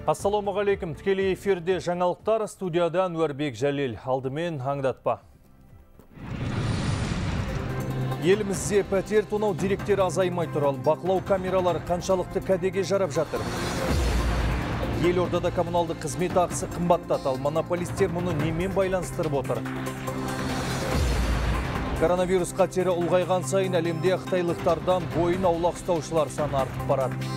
Ассалаумағалейкум, тікелей эфирде жаңалықтар, студиядан Уәрбек Жәлел, алдымен аңдатпа. Елімізде пәтер тонау деректері азаймай тұрал, бақылау камералары қаншалықты кәдеге жарап жатыр. Елордада коммуналды қызмет ақысы қымбаттады, ал монополистер мұны немен байланыстырып отыр? Коронавирус қатері ұлғайған сайын әлемде қытайлықтардан бойын аулақ ұстаушылар саны артып барады.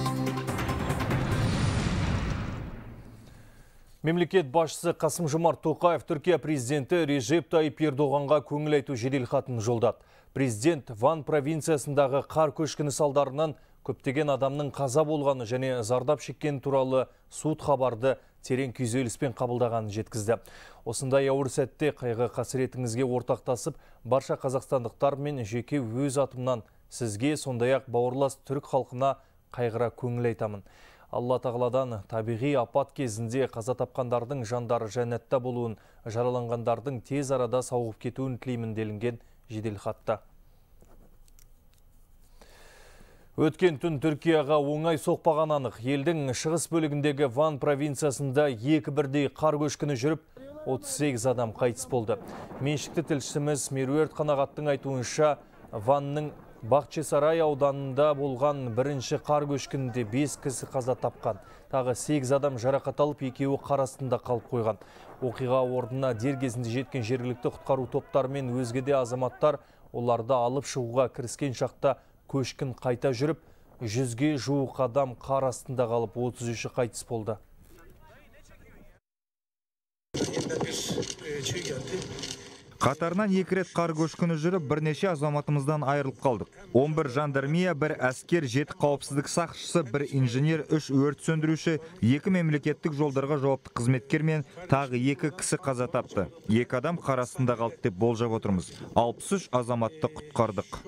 Мемлекет басшысы Қасым-Жомарт Тоқаев Түркия президенті Режеп Тайип Ердоғанға көңіл айту жеделхатын жолдады. Президент Ван провинциясындағы қар көшкіні салдарынан көптеген адамның қаза болғаны және зардап шеккен туралы суыт хабарды терең күйзеліспен қабылдағанын жеткізді. Осындай ауыр сәтте қайғы қасіретіңізге ортақтасып, барша қазақстандықтар мен жеке өз атымнан сізге, сондай-ақ бауырлас түрік халқына қайғыра көңіл айтамын. Алла тағаладан табиғи апат кезінде қаза тапқандардың жандары жәннатта болуын, жараланғандардың тез арада сауығып кетуін тілеймін делінген жеделхатта. Өткен түн Түркияға оңай соқпаған анық. Елдің шығыс бөлігіндегі Ван провинциясында екі бірдей қар көшкіні жүріп, 38 адам қайтыс болды. Меншікті тілшіміз Меруерт Қанағаттың айтуынша, Ванның Бақчесарай ауданында болған бірінші қар көшкінінде 5 кісі қаза тапқан. Тағы 8 адам жарақат алып, екеуі қар астында қалып қойған. Оқиға орнына дер кезінде жеткен жергілікті құтқару топтары мен өзге де азаматтар оларды алып шығуға кіріскен шақта көшкін қайта жүріп, 100-ге жуық адам қар астында қалып, 33-і қайтыс болды. Қатарынан екі рет қар көшкіні жүріп, бірнеше азаматымыздан айырылып қалдық. 11 жандармия, 1 әскер, 7 қауіпсіздік сақшысы, 1 инженер, 3 өрт сөндіруші, 2 мемлекеттік жолдарға жауапты қызметкер мен тағы 2 кісі қаза тапты. 2 адам қар астында қалды деп болжап отырмыз. 63 азаматты құтқардық.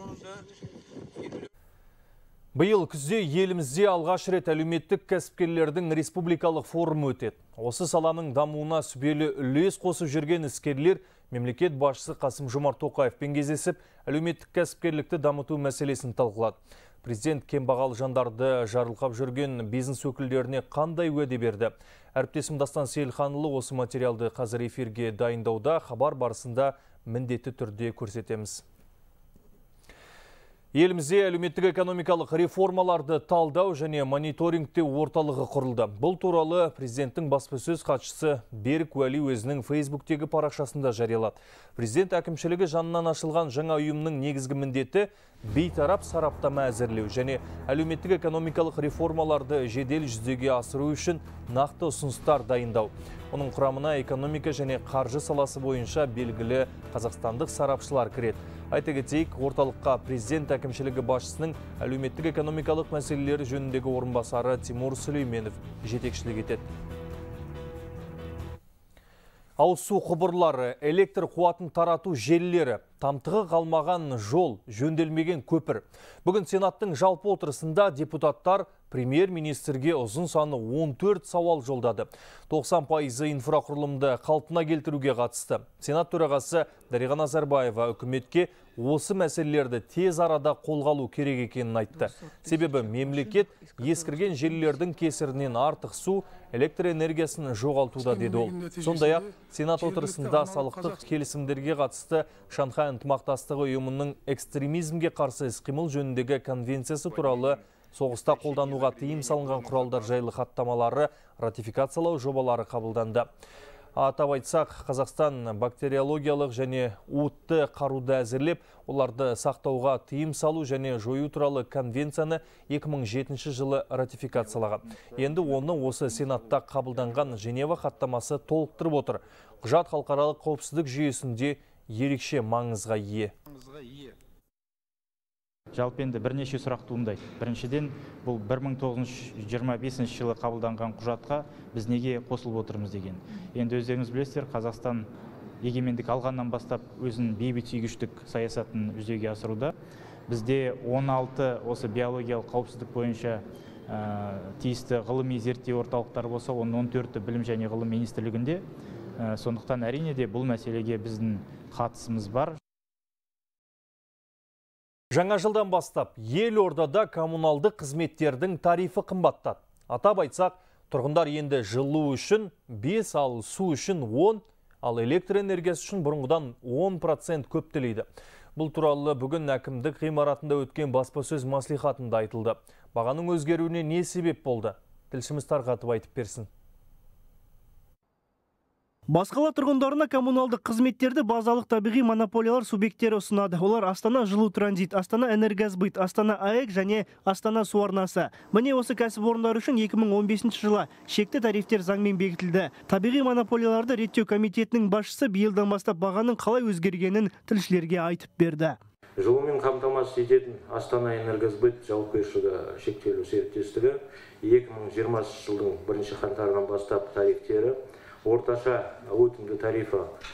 Биыл күзде елімізде алғаш рет әлеуметтік кәсіпкерлердің республикалық форумы өтеді. Осы саланың дамуына сүбелі үлес қосып жүрген іскерлер мемлекет басшысы Қасым-Жомарт Тоқаевпен кездесіп, әлеуметтік кәсіпкерлікті дамыту мәселесін талқылады. Президент кембағал жандарды жарылқап жүрген бизнес өкілдеріне қандай уәде берді? Әріптесім Дастан Сейілханұлы осы материалды қазір эфирге дайындауда, хабар барысында міндетті түрде көрсетеміз. Елімізде әлеуметтік экономикалық реформаларды талдау және мониторингте орталығы құрылды. Бұл туралы президенттің баспасөз хатшысы Берік Уәли өзінің Фейсбуктегі парақшасында жариялады. Президент әкімшілігі жанынан ашылған жаңа ұйымның негізгі міндеті бейтарап сараптама әзірлеу және әлеуметтік экономикалық реформаларды жедел жүзеге асыру үшін нақты ұсыныстар дайындау. Оның құрамына экономика және қаржы саласы бойынша белгілі қазақстандық сарапшылар кіреді. Айта кетейік, орталыққа президент әкімшілігі басшысының әлеуметтік экономикалық мәселелері жөніндегі орынбасары Тимур Сүлейменов жетекшілік етеді. Ауыз су құбырлары, электр қуатын тарату желілері, тамтығы қалмаған жол, жөнделмеген көпір. Бүгін Сенаттың жалпы отырысында депутаттар премьер-министрге ұзын саны 14 сауал жолдады. 90% инфрақұрылымды қалпына келтіруге қатысты. Сенат төрағасы Дариға Назарбаева үкіметке осы мәселелерді тез арада қолға алу керек екенін айтты. Себебі мемлекет ескірген желілердің кесірінен артық су, электр энергиясын жоғалтуда деді ол. Сондай-ақ Сенат отырысында салықтық келісімдерге қатысты Шанхай ынтымақтастығы ұйымының экстремизмге қарсы іс-қимыл жөніндегі конвенциясы туралы соғыста қолдануға тыйым салынған құралдар жайлы хаттамалары ратификациялау жобалары қабылданды. Атап айтсақ, Қазақстан бактериологиялық және уытты қаруды әзірлеп, оларды сақтауға тыйым салу және жою туралы конвенцияны 2007 жылы ратификациялаған. Енді оны осы Сенатта қабылданған Женева хаттамасы толықтырып отыр. Құжат халықаралық қауіпсіздік жүйесінде ерекше маңызға ие. Жалпы енді бірнеше сұрақ туындайды. Біріншіден, бұл 1925 жылы қабылданған құжатқа біз неге қосылып отырмыз деген. Енді өздеріңіз білесіздер, Қазақстан егемендік алғаннан бастап өзінің бейбітсүйгіштік саясатын жүзеге асыруда. Бізде 16 осы биологиялық қауіпсіздік бойынша тиісті ғылыми зерттеу орталықтары болса, оның 14-і білім және ғылым министрлігінде. Сондықтан әрине де бұл мәселеге біздің қатысымыз бар. Жаңа жылдан бастап елордада коммуналды қызметтердің тарифі қымбаттады. Атап айтсақ, Тұрғындар енді жылу үшін 5, ал су үшін 10, ал электр энергиясы үшін бұрынғыдан 10% көп төлейді. Бұл туралы бүгін әкімдік ғимаратында өткен баспасөз мәслихатында айтылды. Бағаның өзгеруіне не себеп болды? Тілшіміз тарқатып айтып берсін. Басқала тұрғындарына коммуналдық қызметтерді базалық табиғи монополиялар субъекттері ұсынады. Олар Астана жылу транзит, Астана энергосбыт, Астана АЭК және Астана су арнасы. Міне осы кәсіпорындар үшін 2015 жылы шекті тарифтер заңмен бекітілді. Табиғи монополияларды реттеу комитетінің басшысы биылдан бастап бағаның қалай өзгергенін тілшілерге айтып берді. Жылумен қамтамасыз ететін Астана энергосбыт жауапкершілігі шектеулі серіктестігі 2020 жылдың 1 қаңтарынан бастап тарифтері орташа өтімді тарифі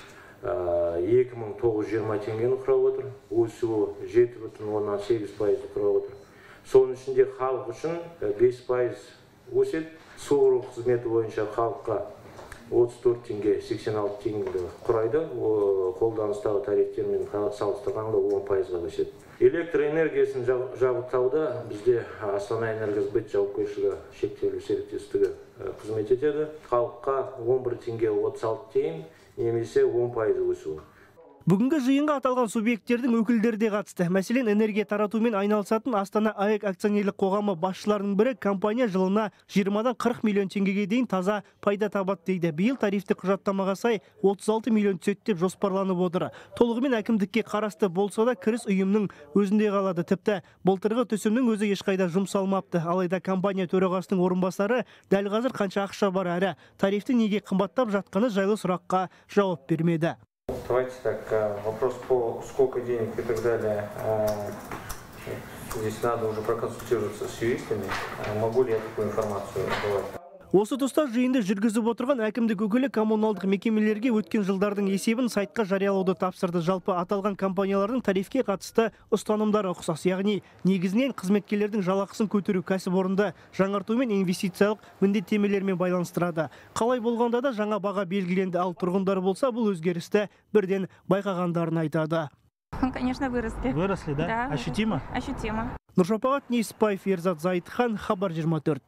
2920 теңгені құрап отыр. Өсуі 7,8% құрап отыр. Соның ішінде халық үшін 5% өседі. Су қызметі бойынша халыққа 34 теңге 86 теңге құрайды. Қолданыстағы тарифтермен салыстырғанда 10%-ға өседі. Электр энергиясын жабдықтауда бізде Астана энергосбыт жауапкершілігі шектеулі серіктестігі қызмет етеді. Халыққа 11 теңге 36 тиын немесе 10% өсуі. Бүгінгі жиынға аталған субъекттердің өкілдері де қатысты. Мәселен, энергия таратумен айналысатын Астана АЭК акционерлік қоғамы басшыларының бірі компания жылына 20-дан 40 миллион теңгеге дейін таза пайда табады дейді. Биыл тарифті құжаттамаға сай 36 миллион түседі деп жоспарланып отыр. Толығымен әкімдікке қарасты болса да кіріс ұйымның өзінде қалады. Тіпті былтырғы түсімнің өзі ешқайда жұмсалмапты. Алайда компания төрағасының орынбасары дәл қазір қанша ақша бар әрі тарифті неге қымбаттап жатқаны жайлы сұраққа жауап бермеді. Давайте так, вопрос по сколько денег и так далее. Здесь надо уже проконсультироваться с юристами. Могу ли я такую информацию давать? Осы тұста жиынды жүргізіп отырған әкімдік өкілі коммуналдық мекемелерге өткен жылдардың есебін сайтқа жариялауды тапсырды. Жалпы аталған компаниялардың тарифке қатысты ұстанымдары ұқсас. Яғни негізінен қызметкерлердің жалақысын көтеру кәсіпорынды жаңарту мен инвестициялық міндеттемелермен байланыстырады. Қалай болғанда да жаңа баға белгіленді, ал тұрғындар болса бұл өзгерісті бірден байқағандарын айтады. Конечно, выросли. Выросли, да? Да. Ощутимо? Ощутимо. Нұршапағат Несіпбаев, Ерзат Зайытхан, Хабар 24.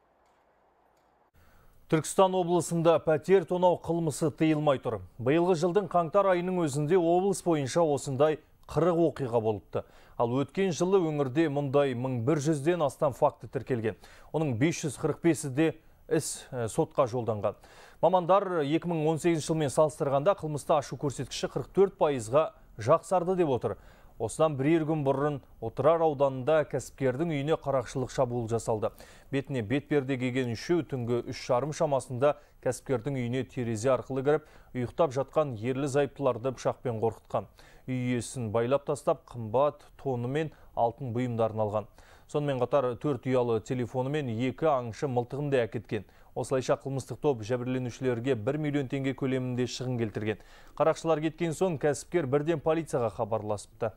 Түркістан облысында пәтер тонау қылмысы тыйылмай тұр. Биылғы жылдың қаңтар айының өзінде облыс бойынша осындай 40 оқиға болыпты. Ал өткен жылы өңірде мұндай 1100-ден астам факті тіркелген. Оның 545-де іс сотқа жолданған. Мамандар 2018 жылмен салыстырғанда қылмысты ашу көрсеткіші 44%-ға жақсарды деп отыр. Осыдан бірер күн бұрын Отырар ауданында кәсіпкердің үйіне қарақшылық шабуыл жасалды. Бетіне бетперде киген үшеу түнгі 3:30 шамасында кәсіпкердің үйіне терезе арқылы кіріп, ұйықтап жатқан ерлі зайыптыларды пышақпен қорқытқан. Үй иесін байлап тастап, қымбат тоны мен алтын бұйымдарын алған. Сонымен қатар 4 ұялы телефоны мен 2 аңшы мылтығын да әкеткен. Осылайша қылмыстық топ жәбірленушілерге 1 миллион теңге көлемінде шығын келтірген. Қарақшылар кеткен соң кәсіпкер бірден полицияға хабарласыпты.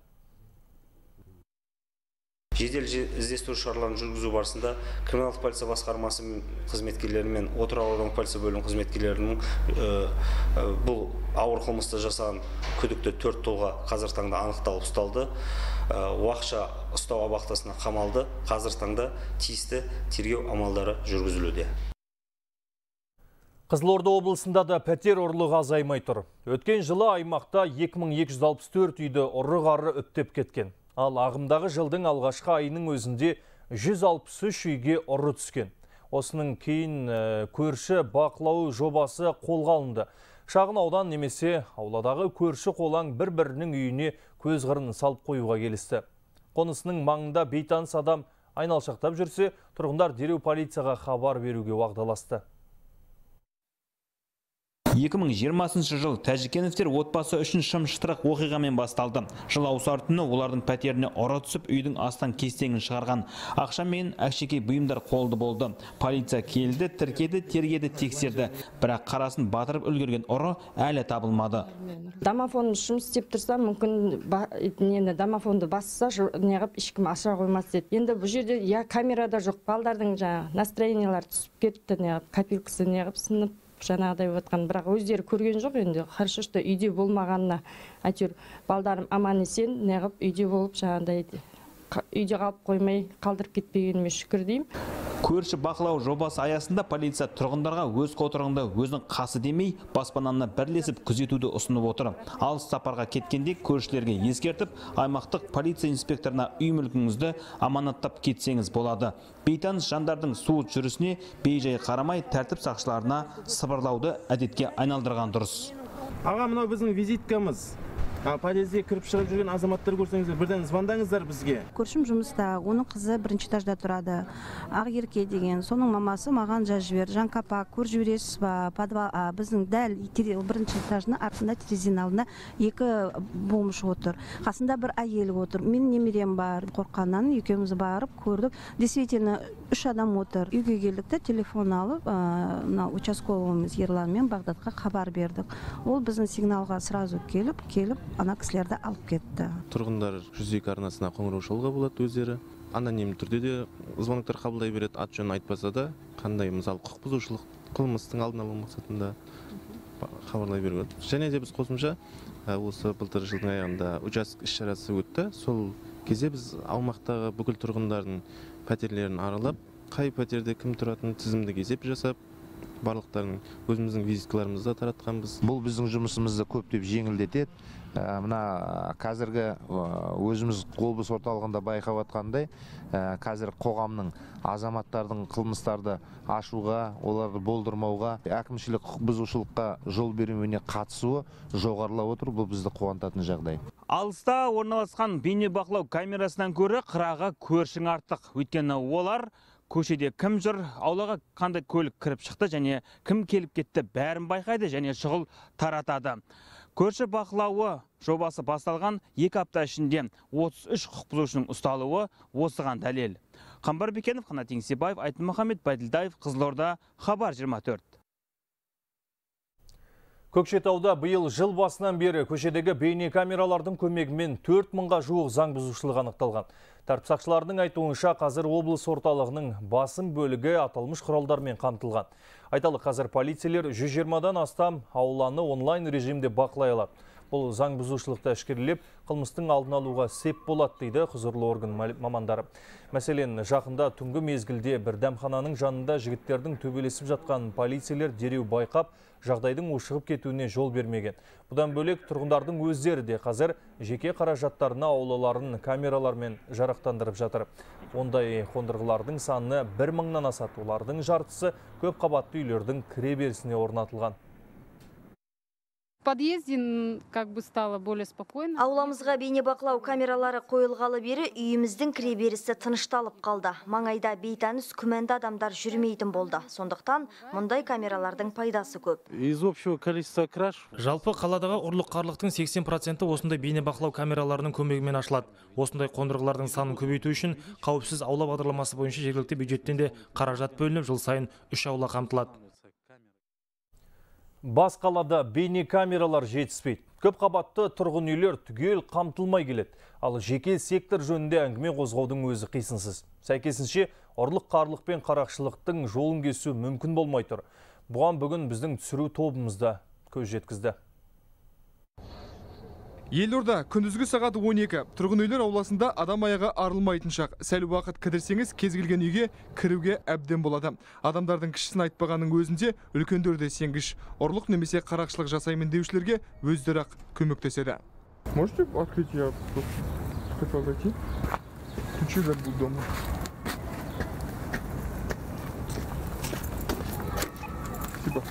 Жедел іздестіру шараларын жүргізу барысында криминалдық полиция басқармасы қызметкерлері мен Отырар аудандық полиция бөлімінің қызметкерлерінің бұл ауыр қылмысты жасаған күдікті 4 тұлға қазір таңда анықталып ұсталды. Уақытша ұстау абақтысына қамалды. Қазір таңда тиісті тергеу амалдары жүргізілуде. Қызылорда облысында да пәтер ұрлығы азаймай тұр. Өткен жылы аймақта 2264 үйді ұры-қары үптеп кеткен. Ал ағымдағы жылдың алғашқы айының өзінде 163 үйге ұры түскен. Осының кейін көрші бақылау жобасы қолға алынды. Шағын аудан немесе ауладағы көрші қолаң бір-бірінің үйіне көз қырын салып қоюға келісті. Қонысының маңында бейтаныс адам айналшақтап жүрсе, тұрғындар дереу полицияға хабар беруге уағдаласты. 2020 жыл Тәжікеновтер отбасы үшін шым-шытырық оқиғамен басталды. Жыл ауысар түні олардың пәтеріне ұры түсіп, үйдің астан кестеңін шығарған. Ақша мен әшекей бұйымдар қолды болды. Полиция келді, тіркеді, тергеді, тексерді. Бірақ қарасын батырып үлгерген ұры әлі табылмады. Домофон жұмыс істеп тұрса, мүмкін домофонды басса, неғып ешкім аша қоймас деді. Енді бұл жерде камерада жоқ, балдардың настроениялары түсіп кетті, копилкасы неғып сынып жаңағыдай өткен, бірақ өздері көрген жоқ. Енді хорошо, что үйде болмағанына әйтеуір балдарым аман есен неғып үйде болып жаңағыдай үйде қалып қоймай қалдырып кетпегеніме шүкір деймін. Көрші бақылау жобасы аясында полиция тұрғындарға өз қотырығында өзінің қасы демей, баспананы бірлесіп күзетуді ұсынып отыр. Алыс сапарға кеткенде көршілерге ескертіп, аймақтық полиция инспекторына үй мүлкіңізді аманаттап кетсеңіз болады. Бейтаныс жандардың суыт жүрісіне бейжай қарамай тәртіп сақшыларына сыбырлауды әдетке айналдырған дұрыс. Аға, мынау біздің визиткамыз. Подъезде кіріп шығып жүрген азаматтар көрсеңіздер, бірден звондаңыздар бізге. Көршім жұмыста, оның қызы бірінші этажда тұрады. Ақерке деген, соның мамасы маған жазып жіберді. Жанқапа, көріп жібересіз ба? Біздің дәл бірінші этажның артында терезенің алдында 2 болмыш отыр. Қасында бір әйел отыр. Мен немерем бар. Қорққаннан екеуміз барып көрдік. Действительно 3 адам отыр. Үйге келдік те телефон алып, участковыйымыз Ерлан мен Бағдатқа хабар бердік. Ол біздің сигналға сразу келіп ана кісілерді алып кетті. Тұрғындар 102 арнасына қоңырау шалуға болады өздері. Аноним түрде де звоноктар қабылдай береді, ат жөнін айтпаса да, қандай мысалы құқық бұзушылық, қылмыстың алдын алу мақсатында хабарлай береді. Және де біз қосымша осы былтыр жылдың аяғында участок іс-шарасы өтті. Сол кезде біз аумақтағы бүкіл тұрғындардың пәтерлерін аралап, қай пәтерде кім тұратын тізімді есеп жасап, барлықтарын өзіміздің визиткаларымызда таратқанбыз. Бұл біздің жұмысымызды көптеп жеңілдетеді. Мына қазіргі өзіміз облыс орталығында байқап атқандай, қазір қоғамның азаматтардың қылмыстарды ашуға, оларды болдырмауға, әкімшілік құқық бұзушылыққа жол бермеуіне қатысуы жоғарылап отыр. Бұл бізді қуантатын жағдай. Алыста орналасқан бейнебақылау камерасынан көрі қыраға көршің артық. Өйткені олар көшеде кім жүр, аулаға қандай көлік кіріп шықты және кім келіп кетті бәрін байқайды және шұғыл таратады. Көрші бақылауы жобасы басталған 2 апта ішінде 33 құқық бұзушының ұсталуы осыған дәлел. Қамбар Бекенов, Қанат Еңсебаев, Айтын Мұхаммед, Байділдаев, Қызылорда, Хабар 24. Көкшетауда биыл жыл басынан бері көшедегі бейне камералардың көмегімен 4000-ға жуық заң бұзушылық анықталған. Тәртіп сақшыларының айтуынша қазір облыс орталығының басым бөлігі аталмыш құралдармен қамтылған. Айталық, қазір полицейлер 120-дан астам ауланы онлайн режимде бақылай алады. Бұл заң бұзушылықты әшкерелеп, қылмыстың алдын алуға сеп болады дейді құзырлы орган мамандары. Мәселен, жақында түнгі мезгілде бір дәмхананың жанында жігіттердің төбелесіп жатқан полицейлер дереу байқап, жағдайдың ушығып кетуіне жол бермеген. Бұдан бөлек тұрғындардың өздері де қазір жеке қаражаттарына аулаларын камералармен жарақтандырып жатыр. Ондай қондырғылардың саны 1000-нан асады. Олардың жартысы көп қабатты үйлердің кіреберісіне орнатылған. Подъезде как бы стало более спокойно. Ауламызға бейнебақылау камералары қойылғалы бері үйіміздің кіреберісі тынышталып қалды. Маңайда бейтаныс күмәнді адамдар жүрмейтін болды. Сондықтан мұндай камералардың пайдасы көп. Из общего количества краж. Жалпы қаладағы ұрлық-қарлықтың 80% осындай бейнебақылау камераларының көмегімен ашылады. Осындай қондырғылардың санын көбейту үшін қауіпсіз аула бағдарламасы бойынша жергілікті бюджеттен де қаражат бөлініп, жыл сайын 3 аула қамтылады. Бас қалада бейне камералар жетіспейді. Көп қабатты тұрғын үйлер түгел қамтылмай келеді. Ал жеке сектор жөнінде әңгіме қозғаудың өзі қисынсыз. Сәйкесінше, ұрлық-қарлық пен қарақшылықтың жолын кесу мүмкін болмай тұр. Бұған бүгін біздің түсіру тобымызда көз жеткізді. Елорда күндізгі сағат 12. Тұрғын үйлер ауласында адам аяғы арылмайтын шақ. Сәл уақыт кідірсеңіз кез келген үйге кіруге әбден болады. Адамдардың кішісін айтпағанның өзінде үлкендер де сенгіш. Ұрлық немесе қарақшылық жасаймын деушілерге өздері ақ көмектеседі. Можете открыть, я хотел зайти? Ключи забыл дома. Спасибо.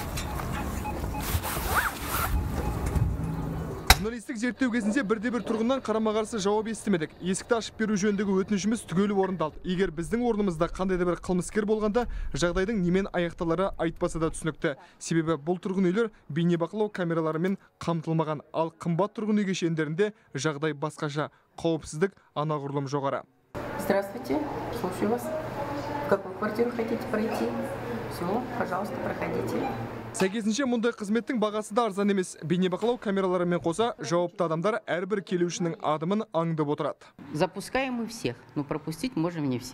Журналистік зерттеу кезінде бірде-бір тұрғыннан қарама-қарсы жауап естімедік. Есікті ашып беру жөніндегі өтінішіміз түгелі орындалды. Егер біздің орнымызда қандай да бір қылмыскер болғанда, жағдайдың немен аяқталары айтпаса да түсінікті. Себебі бұл тұрғын үйлер бейнебақылау камераларымен қамтылмаған, ал қымбат тұрғын үй кешендерінде жағдай басқаша. Қауіпсіздік анағұрлым жоғары. Здравствуйте, слушаю вас. В какую квартиру хотите пройти? Все, пожалуйста, проходите. Сәйкесінше мұндай қызметтің бағасы да арзан емес. Бейнебақылау камераларымен қоса жауапты адамдар әрбір келушінің адымын аңдып отырады. Запускаем мы всех, но пропустить можем не всех.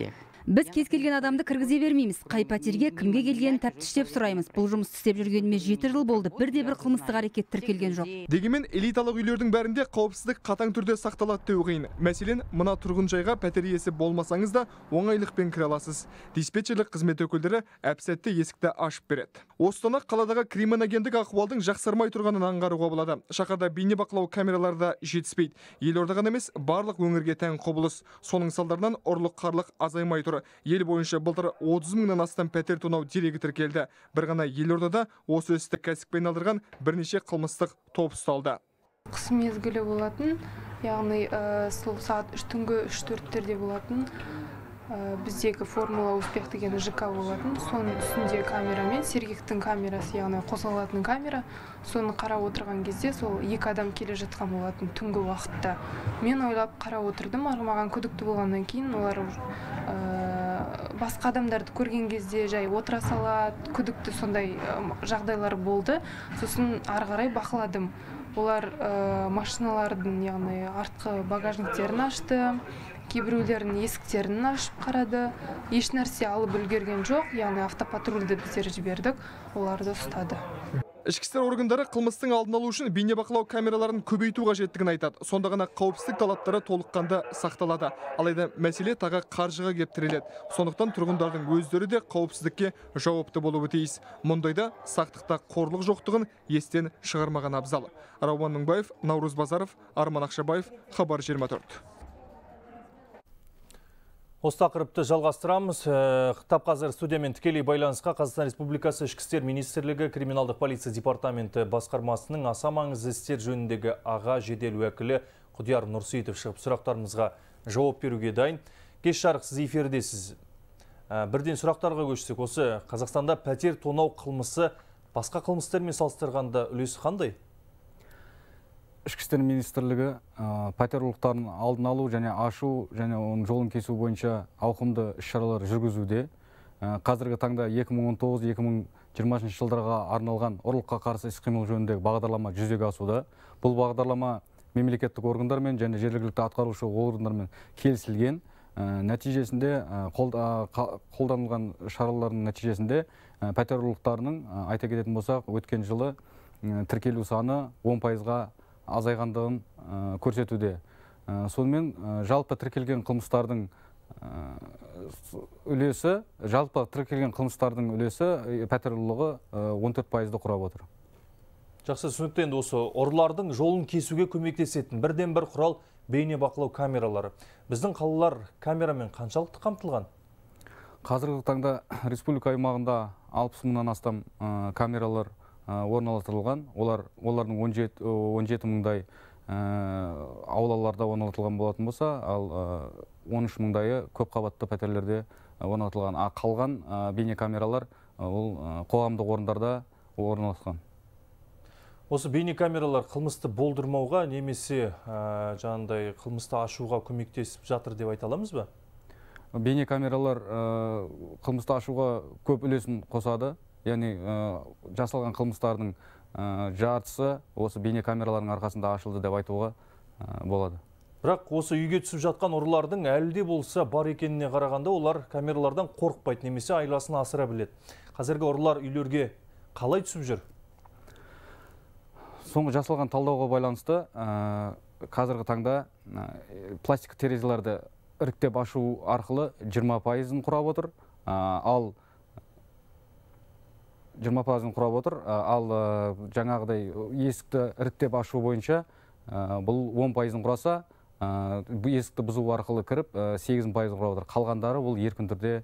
Біз кез келген адамды кіргізе бермейміз. Қай пәтерге кімге келгенін тәптіштеп сұраймыз. Бұл жұмысты істеп жүргеніме 7 жыл болды. Бірде-бір қылмыстық әрекет тіркелген жоқ. Дегенмен элиталық үйлердің бәрінде қауіпсіздік қатаң түрде сақталады деу қиын. Мәселен, мына тұрғын жайға пәтер иесі болмасаңыз да оңайлықпен кіре аласыз. Диспетчерлік қызмет өкілдері әп-сәтте есікті ашып береді. Осыдан қаладағы криминогендік ахуалдың жақсармай тұрғанын аңғаруға болады. Шаһарда бейнебақылау камералары да жетіспейді. Елорда ғана емес, барлық өңірге тән құбылыс. Соның салдарынан ұрлық-қарлық азаймай тұр. Ел бойынша былтыр 30 мыңнан астам пәтер тонау дерегі тіркелді. Бір ғана елордада осы істі кәсіппен алдырған бірнеше қылмыстық топ ұсталды. Қыс мезгілі болатын, яғни сол сағат 3 түнгі 3-4-терде болатын. Біздегі формула успех деген ЖК болатын. Соның үстінде камерамен, сергектің камерасы, яғни қосылатын камера. Соны қарап отырған кезде сол 2 адам келе жатқан болатын түнгі уақытта. Мен ойлап қарап отырдым, маған күдікті болғаннан кейін олар басқа адамдарды көрген кезде жай отыра салады, күдікті сондай жағдайлар болды. Сосын ары қарай бақыладым. Олар машиналардың, яғни артқы багажниктерін ашты. Кейбіреулердің есіктерін ашып қарады. Еш нәрсе алып үлгерген жоқ, яғни автопатрульді біздер жібердік, оларды ұстады. Ішкі істер органдары қылмыстың алдын алу үшін бейнебақылау камераларын көбейту қажеттігін айтады. Сонда ғана қауіпсіздік талаптары толыққанды сақталады. Алайда мәселе тағы қаржыға кеп тіреледі. Сондықтан тұрғындардың өздері де қауіпсіздікке жауапты болуы тиіс. Мұндайда сақтықта қорлық жоқтығын естен шығармаған абзал. Рауан Мыңбаев, Наурыз Базаров, Арман Ақшабаев, Хабар 24. Осы тақырыпты жалғастырамыз. Тап қазір студиямен тікелей байланысқа Қазақстан Республикасы Ішкі істер министрлігі криминалдық полиция департаменті басқармасының аса маңызды істер жөніндегі аға жедел уәкілі Құдияр Нұрсейітов шығып сұрақтарымызға жауап беруге дайын. Кеш жарық, сіз эфирдесіз. Бірден сұрақтарға көшсек, осы Қазақстанда пәтер тонау қылмысы басқа қылмыстармен салыстырғанда үлесі қандай? Ішкі істер министрлігі пәтер ұрлықтарын алдын алу және ашу және оның жолын кесу бойынша ауқымды іс-шаралар жүргізуде. Қазіргі таңда 2019-2020 жылдарға арналған ұрлыққа қарсы іс-қимыл жөніндегі бағдарлама жүзеге асуда. Бұл бағдарлама мемлекеттік органдармен және жергілікті атқарушы органдармен келісілген. Нәтижесінде қолданылған шаралардың нәтижесінде пәтер ұрлықтарының, айта кететін болсақ, өткен жылы тіркелу саны 10%-ға азайғандығын көрсетуде. Сонымен жалпы тіркелген қылмыстардың үлесі пәтер ұрлығы 14%-ды құрап отыр. Жақсы, түсінікті. Енді осы ұрылардың жолын кесуге көмектесетін бірден бір құрал бейне бақылау камералары. Біздің қалалар камерамен қаншалықты қамтылған? Қазіргі таңда республика аймағында 60 мыңнан астам камералар орналастырылған. Олардың 17 мыңдай аулаларда орнатылған болатын болса, ал 13 мыңдайы көп қабатты пәтерлерде орнатылған. Қалған бейне камералар ол қоғамдық орындарда орналасқан. Осы бейне камералар қылмысты болдырмауға немесе жаңағыдай қылмысты ашуға көмектесіп жатыр деп айта аламыз ба? Бейне камералар қылмысты ашуға көп үлесін қосады. Яғни жасалған қылмыстардың жартысы осы бейне камералардың арқасында ашылды деп айтуға болады. Бірақ осы үйге түсіп жатқан ұрылардың әлде болса бар екеніне қарағанда олар камералардан қорықпайды, немесе айласын асыра біледі. Қазіргі ұрылар үйлерге қалай түсіп жүр? Соңғы жасалған талдауға байланысты қазіргі таңда пластик терезелерді іріктеп ашу арқылы 20%-ын құрап отыр. Ал 20%-ын құрап отыр, ал жаңағыдай есікті іріктеп ашу бойынша бұл 10%-ын құраса, есікті бұзу арқылы кіріп 8% құрап отыр. Қалғандары бұл еркін түрде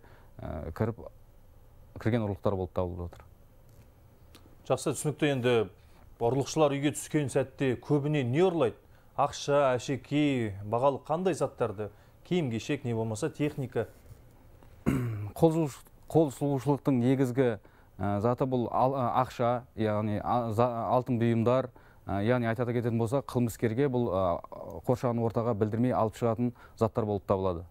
кірген ұрлықтар болып табылып отыр. Жақсы, түсінікті. Енді ұрлықшылар үйге түскен сәтте көбіне не ұрлайды? Ақша, әшекей, бағалы қандай заттарды? Киім-кешек, не болмаса техника? Қол сұғушылықтың негізгі заты бұл ақша, яғни алтын бұйымдар, яғни айта кететін болса, қылмыскерге бұл қоршаған ортаға білдірмей алып шығатын заттар болып табылады.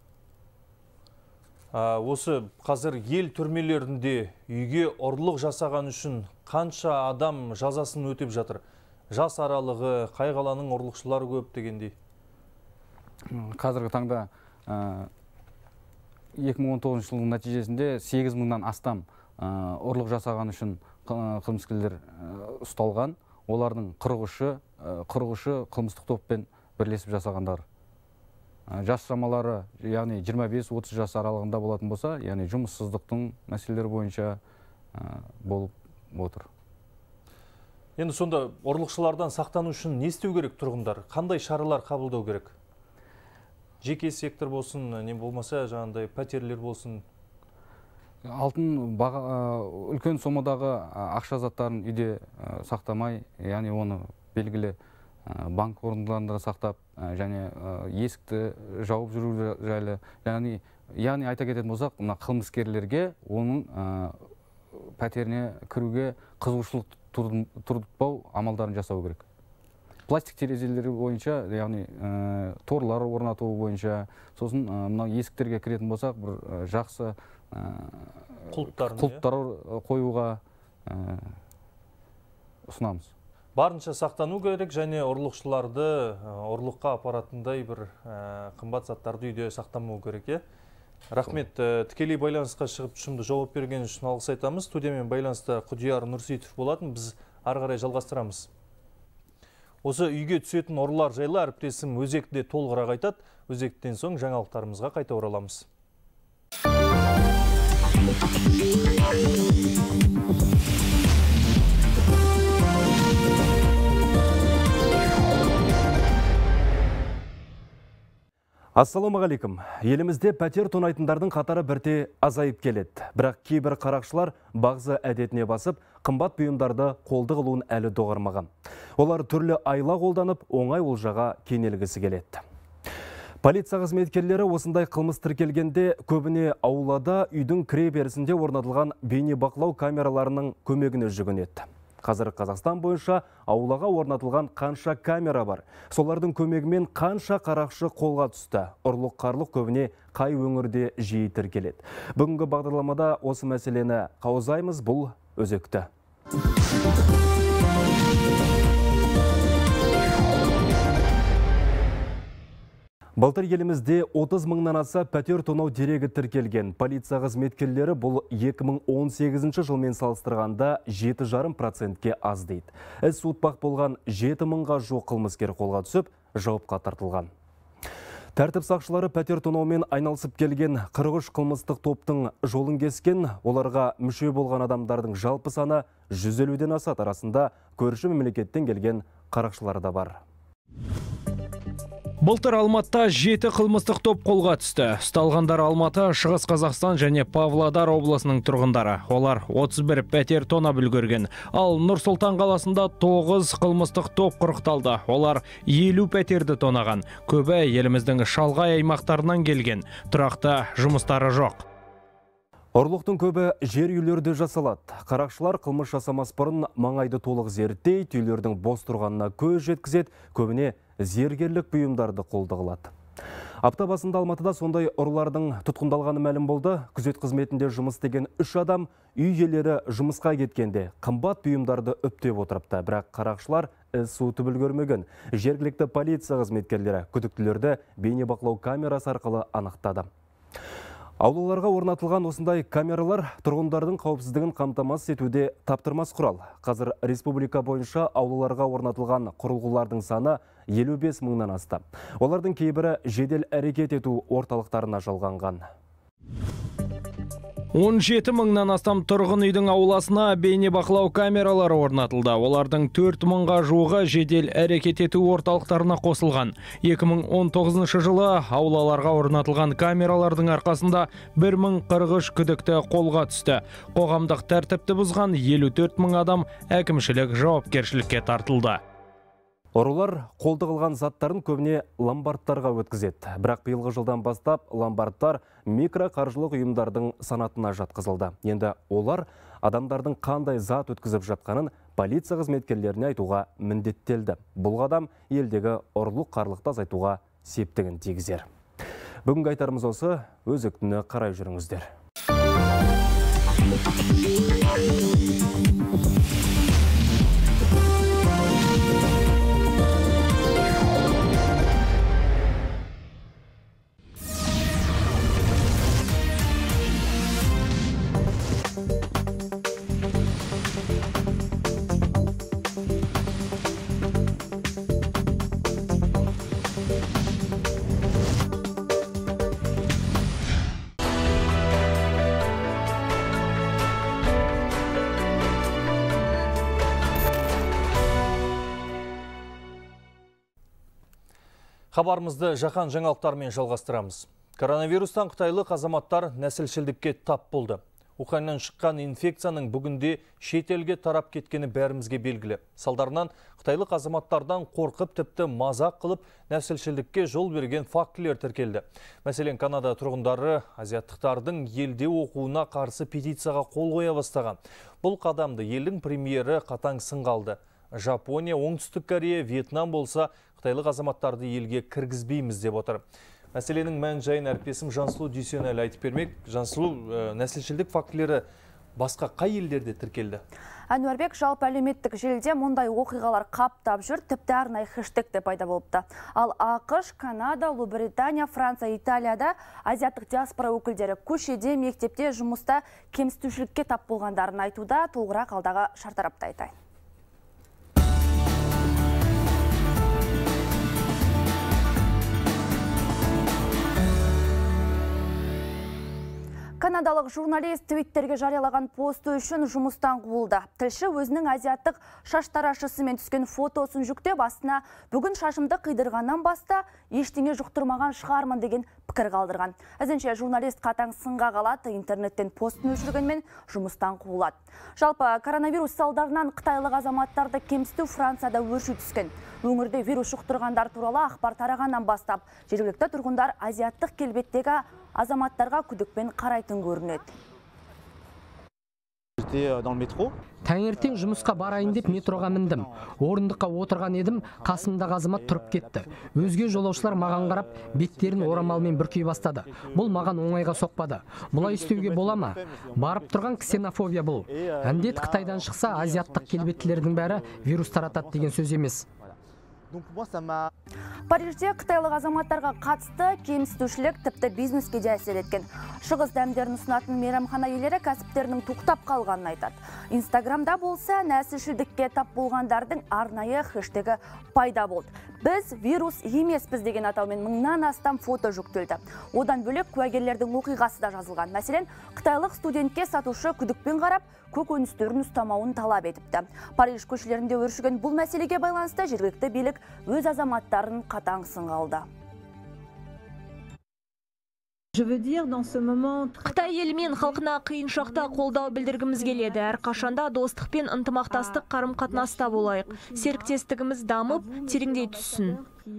Осы қазір ел түрмелерінде үйге ұрлық жасаған үшін қанша адам жазасын өтеп жатыр? Жас аралығы, қай қаланың ұрлықшылары көп дегендей? Қазіргі таңда 2019 жылдың нәтижесінде 8.000-нан астам ұрлық жасаған үшін қылмыскерлер ұсталған. Олардың 43-і қылмыстық топпен бірлесіп жасағандар. Жас шамалары, яғни 25-30 жас аралығында болатын болса, яғни жұмыссыздықтың мәселелері бойынша болып отыр. Енді сонда ұрлықшылардан сақтану үшін не істеу керек тұрғындар? Қандай шаралар қабылдау керек? Жеке сектор болсын, не болмаса жаңағындай пәтерлер болсын? Алтын үлкен сомадағы ақша заттарын үйде сақтамай, яғни оны белгілі банк орындарында сақтап, және есікті жауып жүру жайлы. Яғни айта кететін болсақ, мына қылмыскерлерге оның пәтеріне кіруге қызығушылық тудыртпау амалдарын жасау керек. Пластик терезелері бойынша, яғни торлар орнату бойынша, сосын мына есіктерге кіретін болсақ, бір жақсы құлыптар қоюға ұсынамыз. Барынша сақтану керек, және ұрлықшыларды ұрлыққа апаратындай бір қымбат заттарды үйде сақтамау керек. Рахмет, тікелей байланысқа шығып тұшымды жауап берген үшін алғыс айтамыз. Студиямен байланыста Құдияр Нұрсейітов болатын, біз ары қарай жалғастырамыз. Осы үйге түсетін ұрылар жайлы әріптесім өзекте толығырақ айтады. Өзектен соң жаңалықтарымызға қайта ораламыз. Ассалаумағалейкум. Елімізде пәтер тонайтындардың қатары бірте азайып келеді. Бірақ кейбір қарақшылар бағзы әдетіне басып, қымбат бұйымдарды қолды қылуын әлі доғармаған. Олар түрлі айла қолданып, оңай олжаға кенелгісі келеді. Полиция қызметкерлері осындай қылмыс тіркелгенде көбіне аулада үйдің кіре берісінде орнатылған бейнебақылау камераларының көмегіне жүгінеді. Қазір Қазақстан бойынша аулаға орнатылған қанша камера бар. Солардың көмегімен қанша қарақшы қолға түсті. Ұрлық-қарлық көбіне қай өңірде жиі тіркеледі. Бүгінгі бағдарламада осы мәселені қаузаймыз, бұл өзекті. Былтыр елімізде 30 мыңнан аса пәтер тонау дерегі тіркелген. Полиция қызметкерлері бұл 2018 жылмен салыстырғанда 7,5%-ке аз дейді. Іс суытпақ болған 7 мыңға жуық қылмыскер қолға түсіп, жауапқа тартылған. Тәртіп сақшылары пәтер тонаумен айналысып келген 43 қылмыстық топтың жолын кескен, оларға мүше болған адамдардың жалпы саны 150-ден асады. Арасында көрші мемлекеттен келген қарақшылар да бар. Былтыр Алматыда 7 қылмыстық топ қолға түсті. Ұсталғандар Алматы, Шығыс Қазақстан және Павлодар облысының тұрғындары. Олар 31 пәтер тонап үлгерген. Ал Нұр-Сұлтан қаласында 9 қылмыстық топ құрықталды. Олар 50 пәтерді тонаған. Көбі еліміздің шалғай аймақтарынан келген. Тұрақты жұмыстары жоқ. Ұрлықтың көбі жер үйлерде жасалады. Қарақшылар қылмыс жасамас бұрын маңайды толық зерттейді, үйлердің бос тұрғанына көз жеткізеді, көбіне зергерлік бұйымдарды қолды қылады. Апта басында Алматыда сондай ұрылардың тұтқындалғаны мәлім болды. Күзет қызметінде жұмыс істеген 3 адам үй иелері жұмысқа кеткенде қымбат бұйымдарды үптеп отырыпты. Бірақ қарақшылар іс суытып үлгермеген. Жергілікті полиция қызметкерлері күдіктілерді бейнебақылау камерасы арқылы анықтады. Аулаларға орнатылған осындай камералар тұрғындардың қауіпсіздігін қамтамасыз етуде таптырмас құрал. Қазір республика бойынша аулаларға орнатылған құрылғылардың саны 55 мыңнан асты. Олардың кейбірі жедел әрекет ету орталықтарына жалғанған. 17 мыңнан астам тұрғын үйдің ауласына бейнебақылау камералары орнатылды. Олардың 4 мыңға жуығы жедел әрекет ету орталықтарына қосылған. 2019 жылы аулаларға орнатылған камералардың арқасында 1043 күдікті қолға түсті. Қоғамдық тәртіпті бұзған 54 мың адам әкімшілік жауапкершілікке тартылды. Ұрылар қолды қылған заттарын көбіне ломбардтарға өткізеді. Бірақ биылғы жылдан бастап ломбардтар микроқаржылық ұйымдардың санатына жатқызылды. Енді олар адамдардың қандай зат өткізіп жатқанын полиция қызметкерлеріне айтуға міндеттелді. Бұл қадам елдегі ұрлық-қарлықты азайтуға септігін тигізер. Бүгінгі айтарымыз осы, өзектіні қарай жүріңіздер. Хабарымызды жаһан жаңалықтарымен жалғастырамыз. Коронавирустан қытайлық азаматтар нәсілшілдікке тап болды. Уханьнан шыққан инфекцияның бүгінде шетелге тарап кеткені бәрімізге белгілі. Салдарынан қытайлық азаматтардан қорқып тіпті мазақ қылып нәсілшілдікке жол берген фактілер тіркелді. Мәселен, Канада тұрғындары азиаттықтардың елде оқуына қарсы петицияға қол қоя бастаған. Бұл қадамды елдің премьері қатаң сынға алды. Жапония, Оңтүстік Корея, Вьетнам болса, қытайлық азаматтарды елге кіргізбейміз деп отыр. Мәселенің мән жайын әріптесім Жансұлу Дүйсенәлі айтып бермек. Жансұлу, нәсілшілдік фактілері басқа қай елдерде тіркелді? Әнуарбек, жалпы әлеуметтік желіде мұндай оқиғалар қаптап жүр, тіпті арнайы хэштег де пайда болыпты. Ал ақш, Канада, Ұлыбритания, Франция, Италияда азиаттық диаспора өкілдері көшеде, мектепте, жұмыста кемсітушілікке тап болғандарын айтуда. Толығырақ алдағы шартарапта айтайын. Канадалық журналист твиттерге жариялаған посты үшін жұмыстан қуылды. Тілші өзінің азиаттық шаш тарашысымен түскен фотосын жүктеп, астына бүгін шашымды қидырғаннан баста ештеңе жұқтырмаған шығармын деген пікір қалдырған. Әзінше журналист қатаң сынға қалады, интернеттен постын өшіргенмен жұмыстан қуылады. Жалпы коронавирус салдарынан қытайлық азаматтарды кемсіту Францияда өрши түскен. Өңірде вирус жұқтырғандар туралы ақпар тарағаннан бастап, жергілікті тұрғындар азиаттық келбеттегі азаматтарға күдікпен қарайтын көрінеді. Таңертең жұмысқа барайын деп метроға міндім. Орындыққа отырған едім, қасымдағы азамат тұрып кетті. Өзге жолаушылар маған қарап, беттерін орамалмен бүркей бастады. Бұл маған оңайға соқпады. Бұлай істеуге бола ма? Барып тұрған ксенофобия бұл. Әндет Қытайдан шықса, азиаттық келбеттілердің бәрі вирус таратады деген сөз емес. Парижде қытайлық азаматтарға қатысты кемсітушілік тіпті бизнеске де әсер еткен. Шығыс дәмдерін ұсынатын мейрамхана иелері кәсіптерінің тоқтап қалғанын айтады. Инстаграмда болса, нәсілшілдікке тап болғандардың арнайы хэштегі пайда болды. Біз вирус емеспіз деген атаумен мыңнан астам фото жүктелді. Одан бөлек куәгерлердің оқиғасы да жазылған. Мәселен, қытайлық студентке сатушы күдікпен қарап, көкөністерін ұстамауын талап етіпті. Париж көшелерінде өршіген бұл мәселеге байланысты жергілікті билік өз азаматтарын қатаң сынға алды. Қытай елімен халқына қиын шақта қолдау білдіргіміз келеді. Әрқашанда достық пен ынтымақтастық қарым-қатынаста болайық. Серіктестігіміз дамып, тереңдей түссін.